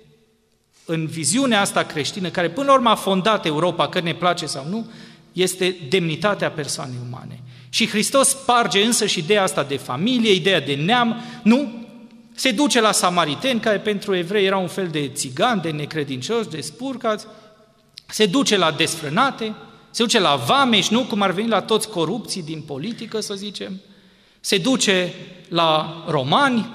în viziunea asta creștină, care până la urmă a fondat Europa, că ne place sau nu, este demnitatea persoanei umane. Și Hristos sparge însă și ideea asta de familie, ideea de neam, nu? Se duce la samariteni, care pentru evrei era un fel de țigani, de necredincioși, de spurcați, se duce la desfrânate, se duce la vameși, nu? Cum ar veni la toți corupții din politică, să zicem, se duce la romani,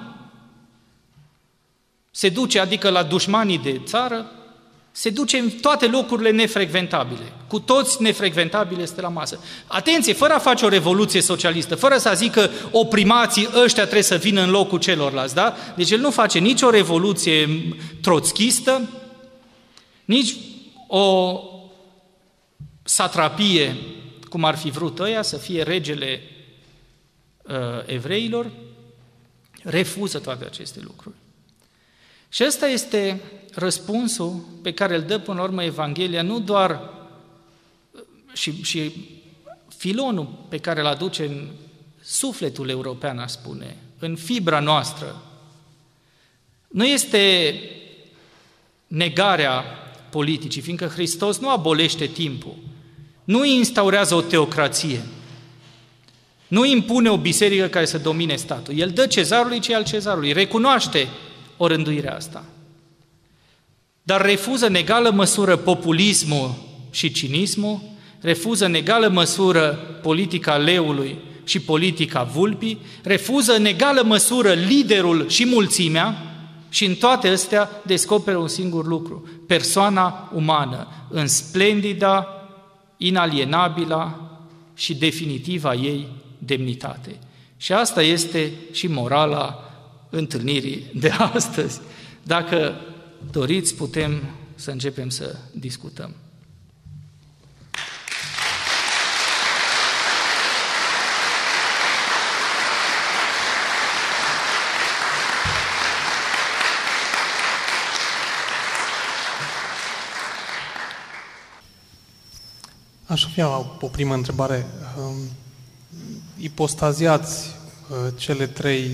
se duce, adică la dușmanii de țară, se duce în toate locurile nefrecventabile. Cu toți nefrecventabile este la masă. Atenție, fără a face o revoluție socialistă, fără să zică oprimații ăștia trebuie să vină în locul celorlalți, da? Deci el nu face nici o revoluție troțchistă, nici o satrapie, cum ar fi vrut ăia, să fie regele uh, evreilor, refuză toate aceste lucruri. Și ăsta este răspunsul pe care îl dă până la urmă Evanghelia, nu doar și, și filonul pe care îl aduce în sufletul european, aș spune, în fibra noastră. Nu este negarea politicii, fiindcă Hristos nu abolește timpul, nu instaurează o teocrație, nu impune o biserică care să domine statul. El dă cezarului ce e al cezarului, recunoaște o rânduire asta. Dar refuză în egală măsură populismul și cinismul, refuză în egală măsură politica leului și politica vulpii, refuză în egală măsură liderul și mulțimea și în toate astea descoperă un singur lucru, persoana umană, în splendida, inalienabilă și definitivă a ei demnitate. Și asta este și morala întâlnirii de astăzi. Dacă doriți, putem să începem să discutăm. Aș avea o primă întrebare. Ipostaziați cele trei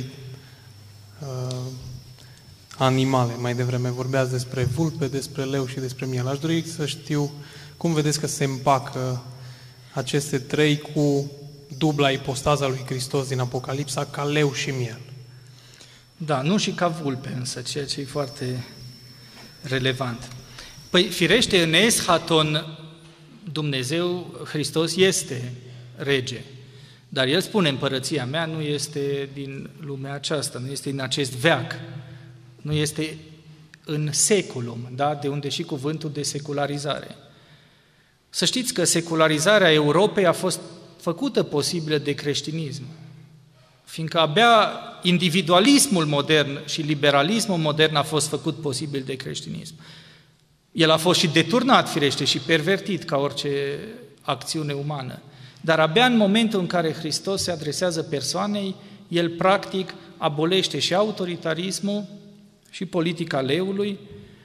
animale. Mai devreme vorbeați despre vulpe, despre leu și despre miel. Aș dori să știu cum vedeți că se împacă aceste trei cu dubla ipostaza lui Hristos din Apocalipsa, ca leu și miel. Da, nu și ca vulpe însă, ceea ce e foarte relevant. Păi, firește, în Eschaton, Dumnezeu, Hristos, este rege. Dar El spune, împărăția mea nu este din lumea aceasta, nu este din acest veac, nu este în seculum, da? De unde și cuvântul de secularizare. Să știți că secularizarea Europei a fost făcută posibilă de creștinism, fiindcă abia individualismul modern și liberalismul modern a fost făcut posibil de creștinism. El a fost și deturnat, firește, și pervertit ca orice acțiune umană. Dar abia în momentul în care Hristos se adresează persoanei, el practic abolește și autoritarismul și politica leului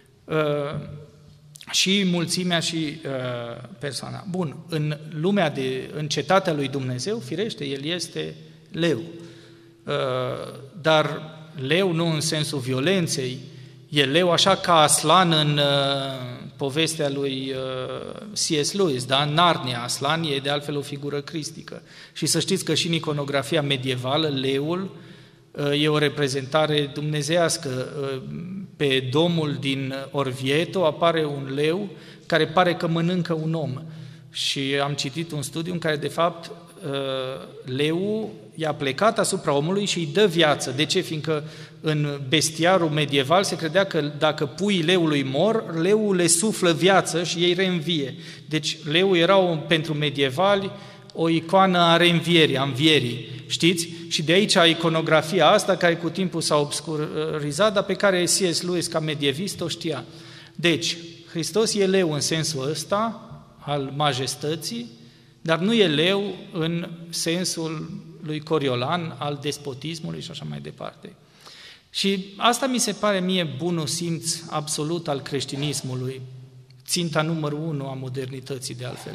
și mulțimea și persoana. Bun, în lumea de, în cetatea lui Dumnezeu, firește, el este leu. Dar leu nu în sensul violenței, e leu așa ca Aslan în povestea lui C S Lewis, da? Narnia. Aslan e de altfel o figură cristică. Și să știți că și în iconografia medievală, leul e o reprezentare dumnezeiască. Pe domul din Orvieto apare un leu care pare că mănâncă un om. Și am citit un studiu în care, de fapt, leul i-a plecat asupra omului și îi dă viață. De ce? Fiindcă în bestiarul medieval se credea că dacă puii leului mor, leul le suflă viață și ei reînvie. Deci leul era o, pentru medievali o icoană a reînvierii, a învierii, știți? Și de aici iconografia asta, care cu timpul s-a obscurizat, dar pe care C S Lewis, ca medievist, o știa. Deci, Hristos e leu în sensul ăsta, al majestății, dar nu e leu în sensul lui Coriolan, al despotismului și așa mai departe. Și asta mi se pare mie bunul simț absolut al creștinismului, ținta numărul unu a modernității de altfel.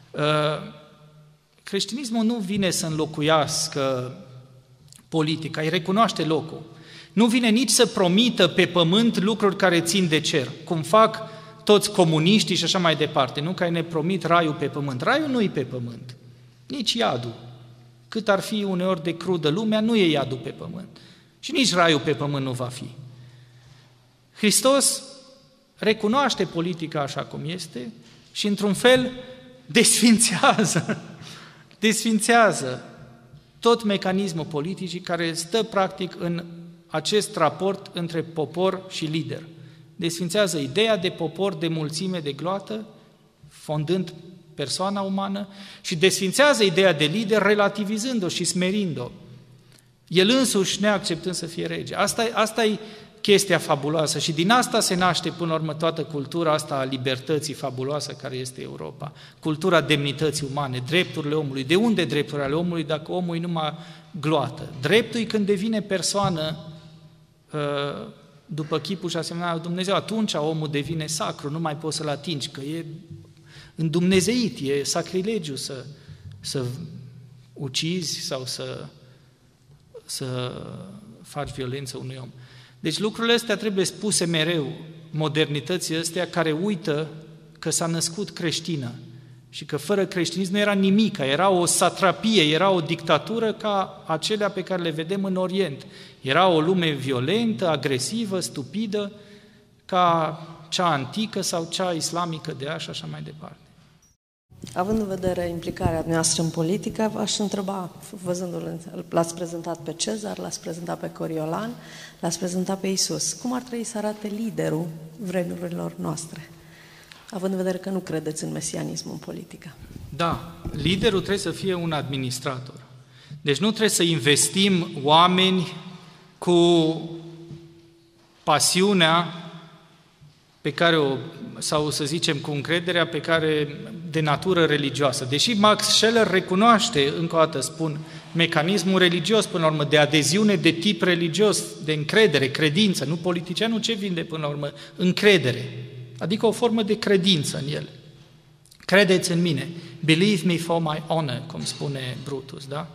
Creștinismul nu vine să înlocuiască politica, îi recunoaște locul. Nu vine nici să promită pe pământ lucruri care țin de cer, cum fac toți comuniștii și așa mai departe, nu? Care ne promit raiul pe pământ. Raiul nu e pe pământ, nici iadul. Cât ar fi uneori de crudă lumea, nu e iadul pe pământ. Și nici raiul pe pământ nu va fi. Hristos recunoaște politica așa cum este și, într-un fel, desfințează, desfințează tot mecanismul politicii care stă, practic, în acest raport între popor și lider. Desfințează ideea de popor, de mulțime, de gloată, fondând persoana umană, și desfințează ideea de lider, relativizând-o și smerind-o. El însuși neacceptând să fie rege. Asta, asta e chestia fabuloasă și din asta se naște până la urmă toată cultura asta a libertății fabuloasă care este Europa. Cultura demnității umane, drepturile omului. De unde drepturile ale omului dacă omul e numai gloată? Dreptul e când devine persoană după chipul și asemenea lui Dumnezeu. Atunci omul devine sacru, nu mai poți să-l atingi, că e îndumnezeit, e sacrilegiu să, să ucizi sau să, să faci violență unui om. Deci lucrurile astea trebuie spuse mereu, modernității astea care uită că s-a născut creștină și că fără creștinism nu era nimic, era o satrapie, era o dictatură ca acelea pe care le vedem în Orient. Era o lume violentă, agresivă, stupidă, ca cea antică sau cea islamică de azi și așa mai departe. Având în vedere implicarea noastră în politică, v-aș întreba, văzându-l, l-ați prezentat pe Cezar, l-ați prezentat pe Coriolan, l-ați prezentat pe Iisus. Cum ar trebui să arate liderul vremurilor noastre? Având în vedere că nu credeți în mesianismul în politică. Da, liderul trebuie să fie un administrator. Deci nu trebuie să investim oameni cu pasiunea pe care o, sau să zicem cu încrederea pe care, de natură religioasă. Deși Max Scheler recunoaște, încă o dată spun, mecanismul religios, până la urmă, de adeziune de tip religios, de încredere, credință, nu politicianul ce vinde până la urmă? Încredere. Adică o formă de credință în el. Credeți în mine. Believe me for my honor, cum spune Brutus, da?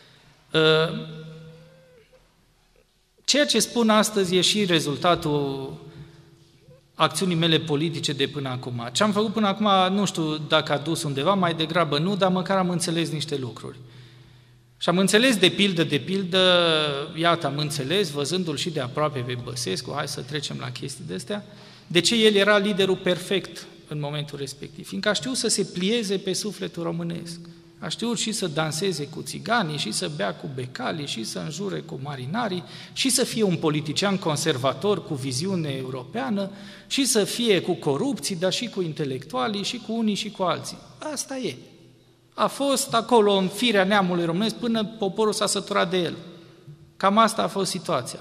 Ceea ce spun astăzi e și rezultatul acțiunii mele politice de până acum. Ce am făcut până acum, nu știu dacă a dus undeva, mai degrabă nu, dar măcar am înțeles niște lucruri. Și am înțeles de pildă, de pildă, iată, am înțeles, văzându-l și de aproape pe Băsescu, hai să trecem la chestii de astea, de ce el era liderul perfect în momentul respectiv, fiindcă a știut să se plieze pe sufletul românesc, a știut și să danseze cu țiganii, și să bea cu becalii, și să înjure cu marinarii, și să fie un politician conservator cu viziune europeană, și să fie cu corupții, dar și cu intelectualii, și cu unii și cu alții. Asta e. A fost acolo în firea neamului românesc până poporul s-a săturat de el. Cam asta a fost situația.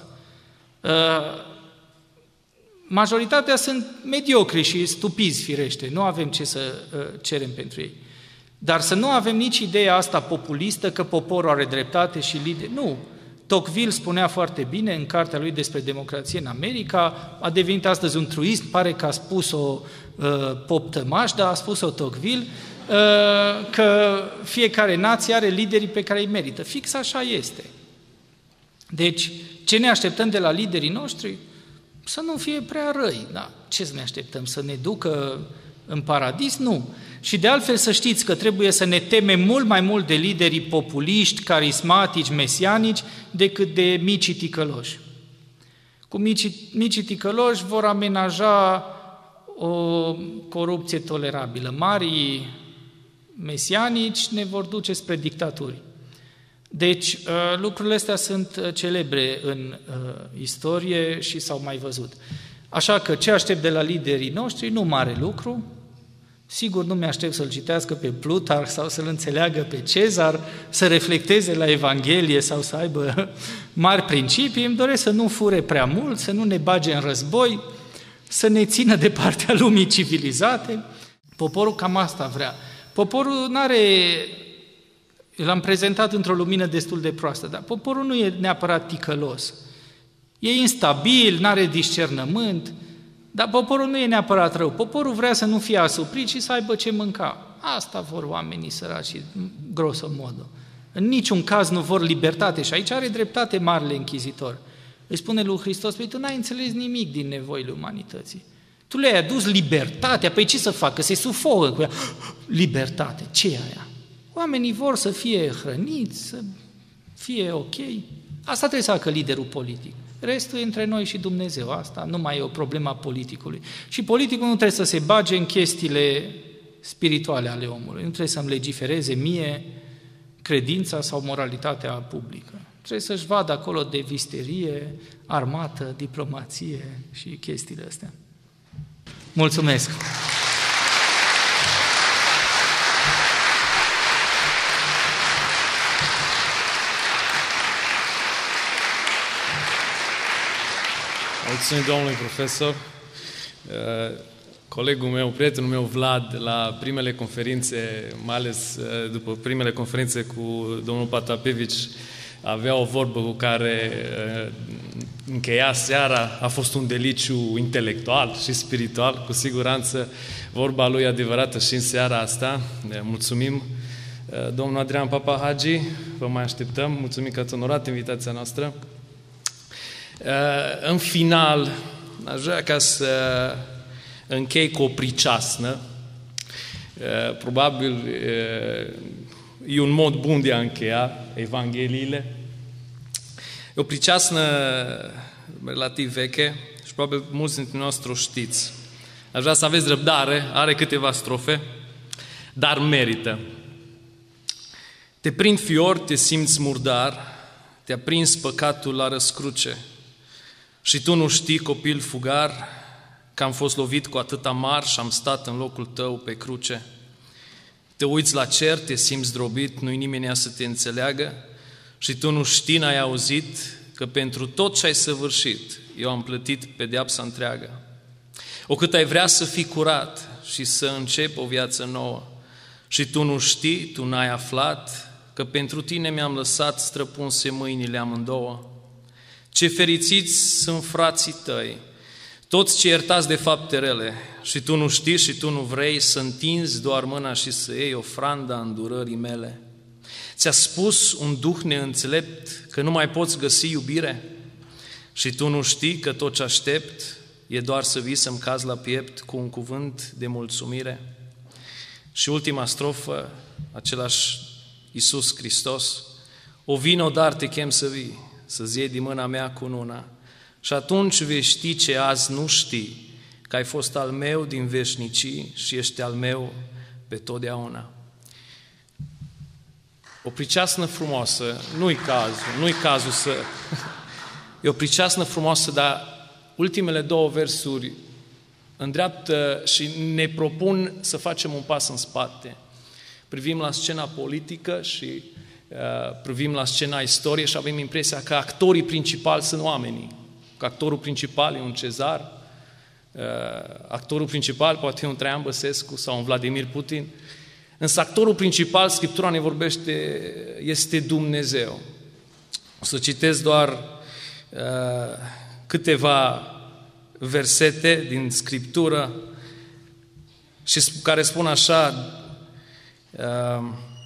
Majoritatea sunt mediocri și stupizi, firește, nu avem ce să cerem pentru ei. Dar să nu avem nici ideea asta populistă că poporul are dreptate și lider. Nu. Tocqueville spunea foarte bine în cartea lui despre democrație în America, a devenit astăzi un truist, pare că a spus-o uh, Pop Tămaș, dar a spus-o Tocqueville, uh, că fiecare nație are liderii pe care îi merită. Fix așa este. Deci, ce ne așteptăm de la liderii noștri? Să nu fie prea răi. Da? Ce să ne așteptăm? Să ne ducă în paradis? Nu. Și de altfel să știți că trebuie să ne temem mult mai mult de liderii populiști, carismatici, mesianici, decât de micii ticăloși. Cu micii, micii ticăloși vor amenaja o corupție tolerabilă. Marii mesianici ne vor duce spre dictaturi. Deci, lucrurile astea sunt celebre în istorie și s-au mai văzut. Așa că ce aștept de la liderii noștri? Nu mare lucru. Sigur, nu mi-aștept să-l citească pe Plutarh sau să-l înțeleagă pe Cezar, să reflecteze la Evanghelie sau să aibă mari principii. Îmi doresc să nu fure prea mult, să nu ne bage în război, să ne țină de partea lumii civilizate. Poporul cam asta vrea. Poporul n-are... L-am prezentat într-o lumină destul de proastă, dar poporul nu e neapărat ticălos. E instabil, n-are discernământ, dar poporul nu e neapărat rău. Poporul vrea să nu fie asuprit și să aibă ce mânca. Asta vor oamenii săraci, grosomodo. În niciun caz nu vor libertate și aici are dreptate marele închizitor. Îi spune lui Hristos, păi tu n-ai înțeles nimic din nevoile umanității. Tu le-ai adus libertatea, păi ce să facă? Se sufocă cu ea. Libertate, ce e aia? Oamenii vor să fie hrăniți, să fie ok. Asta trebuie să facă liderul politic. Restul e între noi și Dumnezeu. Asta nu mai e o problemă a politicului. Și politicul nu trebuie să se bage în chestiile spirituale ale omului. Nu trebuie să-mi legifereze mie credința sau moralitatea publică. Trebuie să-și vadă acolo de visterie, armată, diplomație și chestiile astea. Mulțumesc! Mulțumim domnului profesor. Colegul meu, prietenul meu Vlad, la primele conferințe, mai ales după primele conferințe cu domnul Patapevici, avea o vorbă cu care încheia seara, a fost un deliciu intelectual și spiritual, cu siguranță vorba lui adevărată și în seara asta. Mulțumim. Domnul Adrian Papahagi, vă mai așteptăm, mulțumim că ați onorat invitația noastră. În final, aș vrea ca să închei cu o priceasnă. Probabil e un mod bun de a încheia Evangheliile. E o priceasnă relativ veche și probabil mulți dintre noastre o știți. Aș vrea să aveți răbdare, are câteva strofe, dar merită. Te prind fior, te simți murdar, te-a prins păcatul la răscruce. Și tu nu știi, copil fugar, că am fost lovit cu atât amar și am stat în locul tău pe cruce. Te uiți la cer, te simți drobit, nu-i nimeni să te înțeleagă și tu nu știi, n-ai auzit că pentru tot ce ai săvârșit eu am plătit pedeapsa întreagă. O cât ai vrea să fii curat și să începi o viață nouă și tu nu știi, tu n-ai aflat că pentru tine mi-am lăsat străpunse mâinile amândouă. Ce fericiți sunt frații tăi, toți ce iertați de fapte rele, și tu nu știi și tu nu vrei să întinzi doar mâna și să iei ofranda îndurării mele. Ți-a spus un duh neînțelept că nu mai poți găsi iubire și tu nu știi că tot ce aștept e doar să vii să-mi cazi la piept cu un cuvânt de mulțumire. Și ultima strofă, același Iisus Hristos, o vino, dar te chem să vii, să-ți iei din mâna mea cununa și atunci vei ști ce azi nu știi, că ai fost al meu din veșnicii și ești al meu pe totdeauna. O priceasnă frumoasă, nu-i cazul, nu-i cazul să... E o priceasnă frumoasă, dar ultimele două versuri îndreaptă și ne propun să facem un pas în spate. Privim la scena politică și uh, privim la scena istorie și avem impresia că actorii principali sunt oamenii. Că actorul principal e un Cezar, uh, actorul principal poate e un Traian Băsescu sau un Vladimir Putin, însă actorul principal, Scriptura ne vorbește, este Dumnezeu. O să citesc doar uh, câteva versete din Scriptură și care spun așa, uh,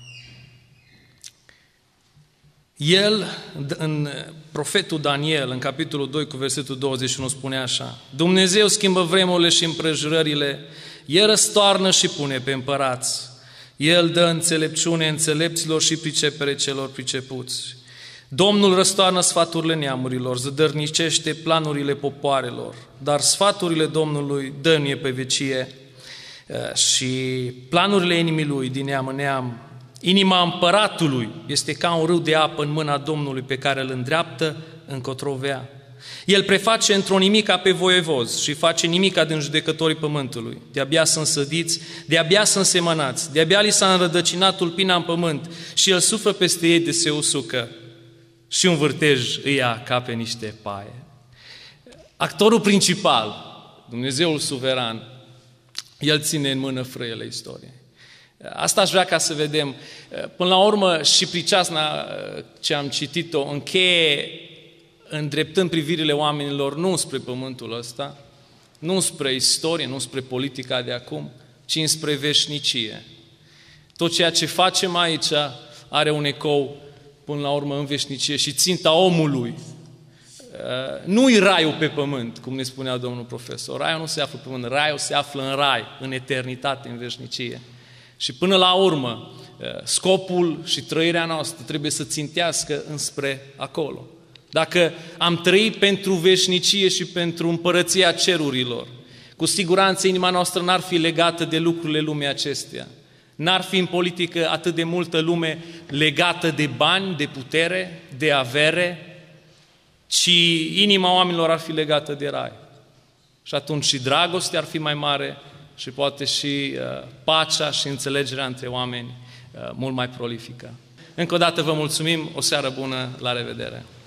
el, în profetul Daniel, în capitolul doi cu versetul douăzeci și unu, spune așa: Dumnezeu schimbă vremurile și împrejurările, El răstoarnă și pune pe împărați, El dă înțelepciune înțelepților și pricepere celor pricepuți. Domnul răstoarnă sfaturile neamurilor, zădărnicește planurile popoarelor, dar sfaturile Domnului dănuie pe vecie și planurile inimii Lui din neam în neam. Inima împăratului este ca un râu de apă în mâna Domnului pe care îl îndreaptă încotro vrea. El preface într-o nimica pe voievozi și face nimica din judecătorii pământului. De-abia sunt sădiți, de-abia sunt semănați, de-abia li s-a înrădăcinat tulpina în pământ și el suflă peste ei de se usucă și un vârtej îi ia ca pe niște paie. Actorul principal, Dumnezeul suveran, El ține în mână frâiele istoriei. Asta aș vrea ca să vedem. Până la urmă și priceasna ce am citit-o încheie îndreptând privirile oamenilor nu spre pământul ăsta, nu spre istorie, nu spre politica de acum, ci spre veșnicie. Tot ceea ce facem aici are un ecou până la urmă în veșnicie și ținta omului nu-i raiul pe pământ, cum ne spunea domnul profesor. Raiul nu se află pe pământ, raiul se află în rai, în eternitate, în veșnicie. Și până la urmă, scopul și trăirea noastră trebuie să țintească înspre acolo. Dacă am trăit pentru veșnicie și pentru împărăția cerurilor, cu siguranță inima noastră n-ar fi legată de lucrurile lumii acesteia. N-ar fi în politică atât de multă lume legată de bani, de putere, de avere, ci inima oamenilor ar fi legată de rai. Și atunci și dragostea ar fi mai mare și poate și uh, pacea și înțelegerea între oameni uh, mult mai prolifică. Încă o dată vă mulțumim, o seară bună, la revedere!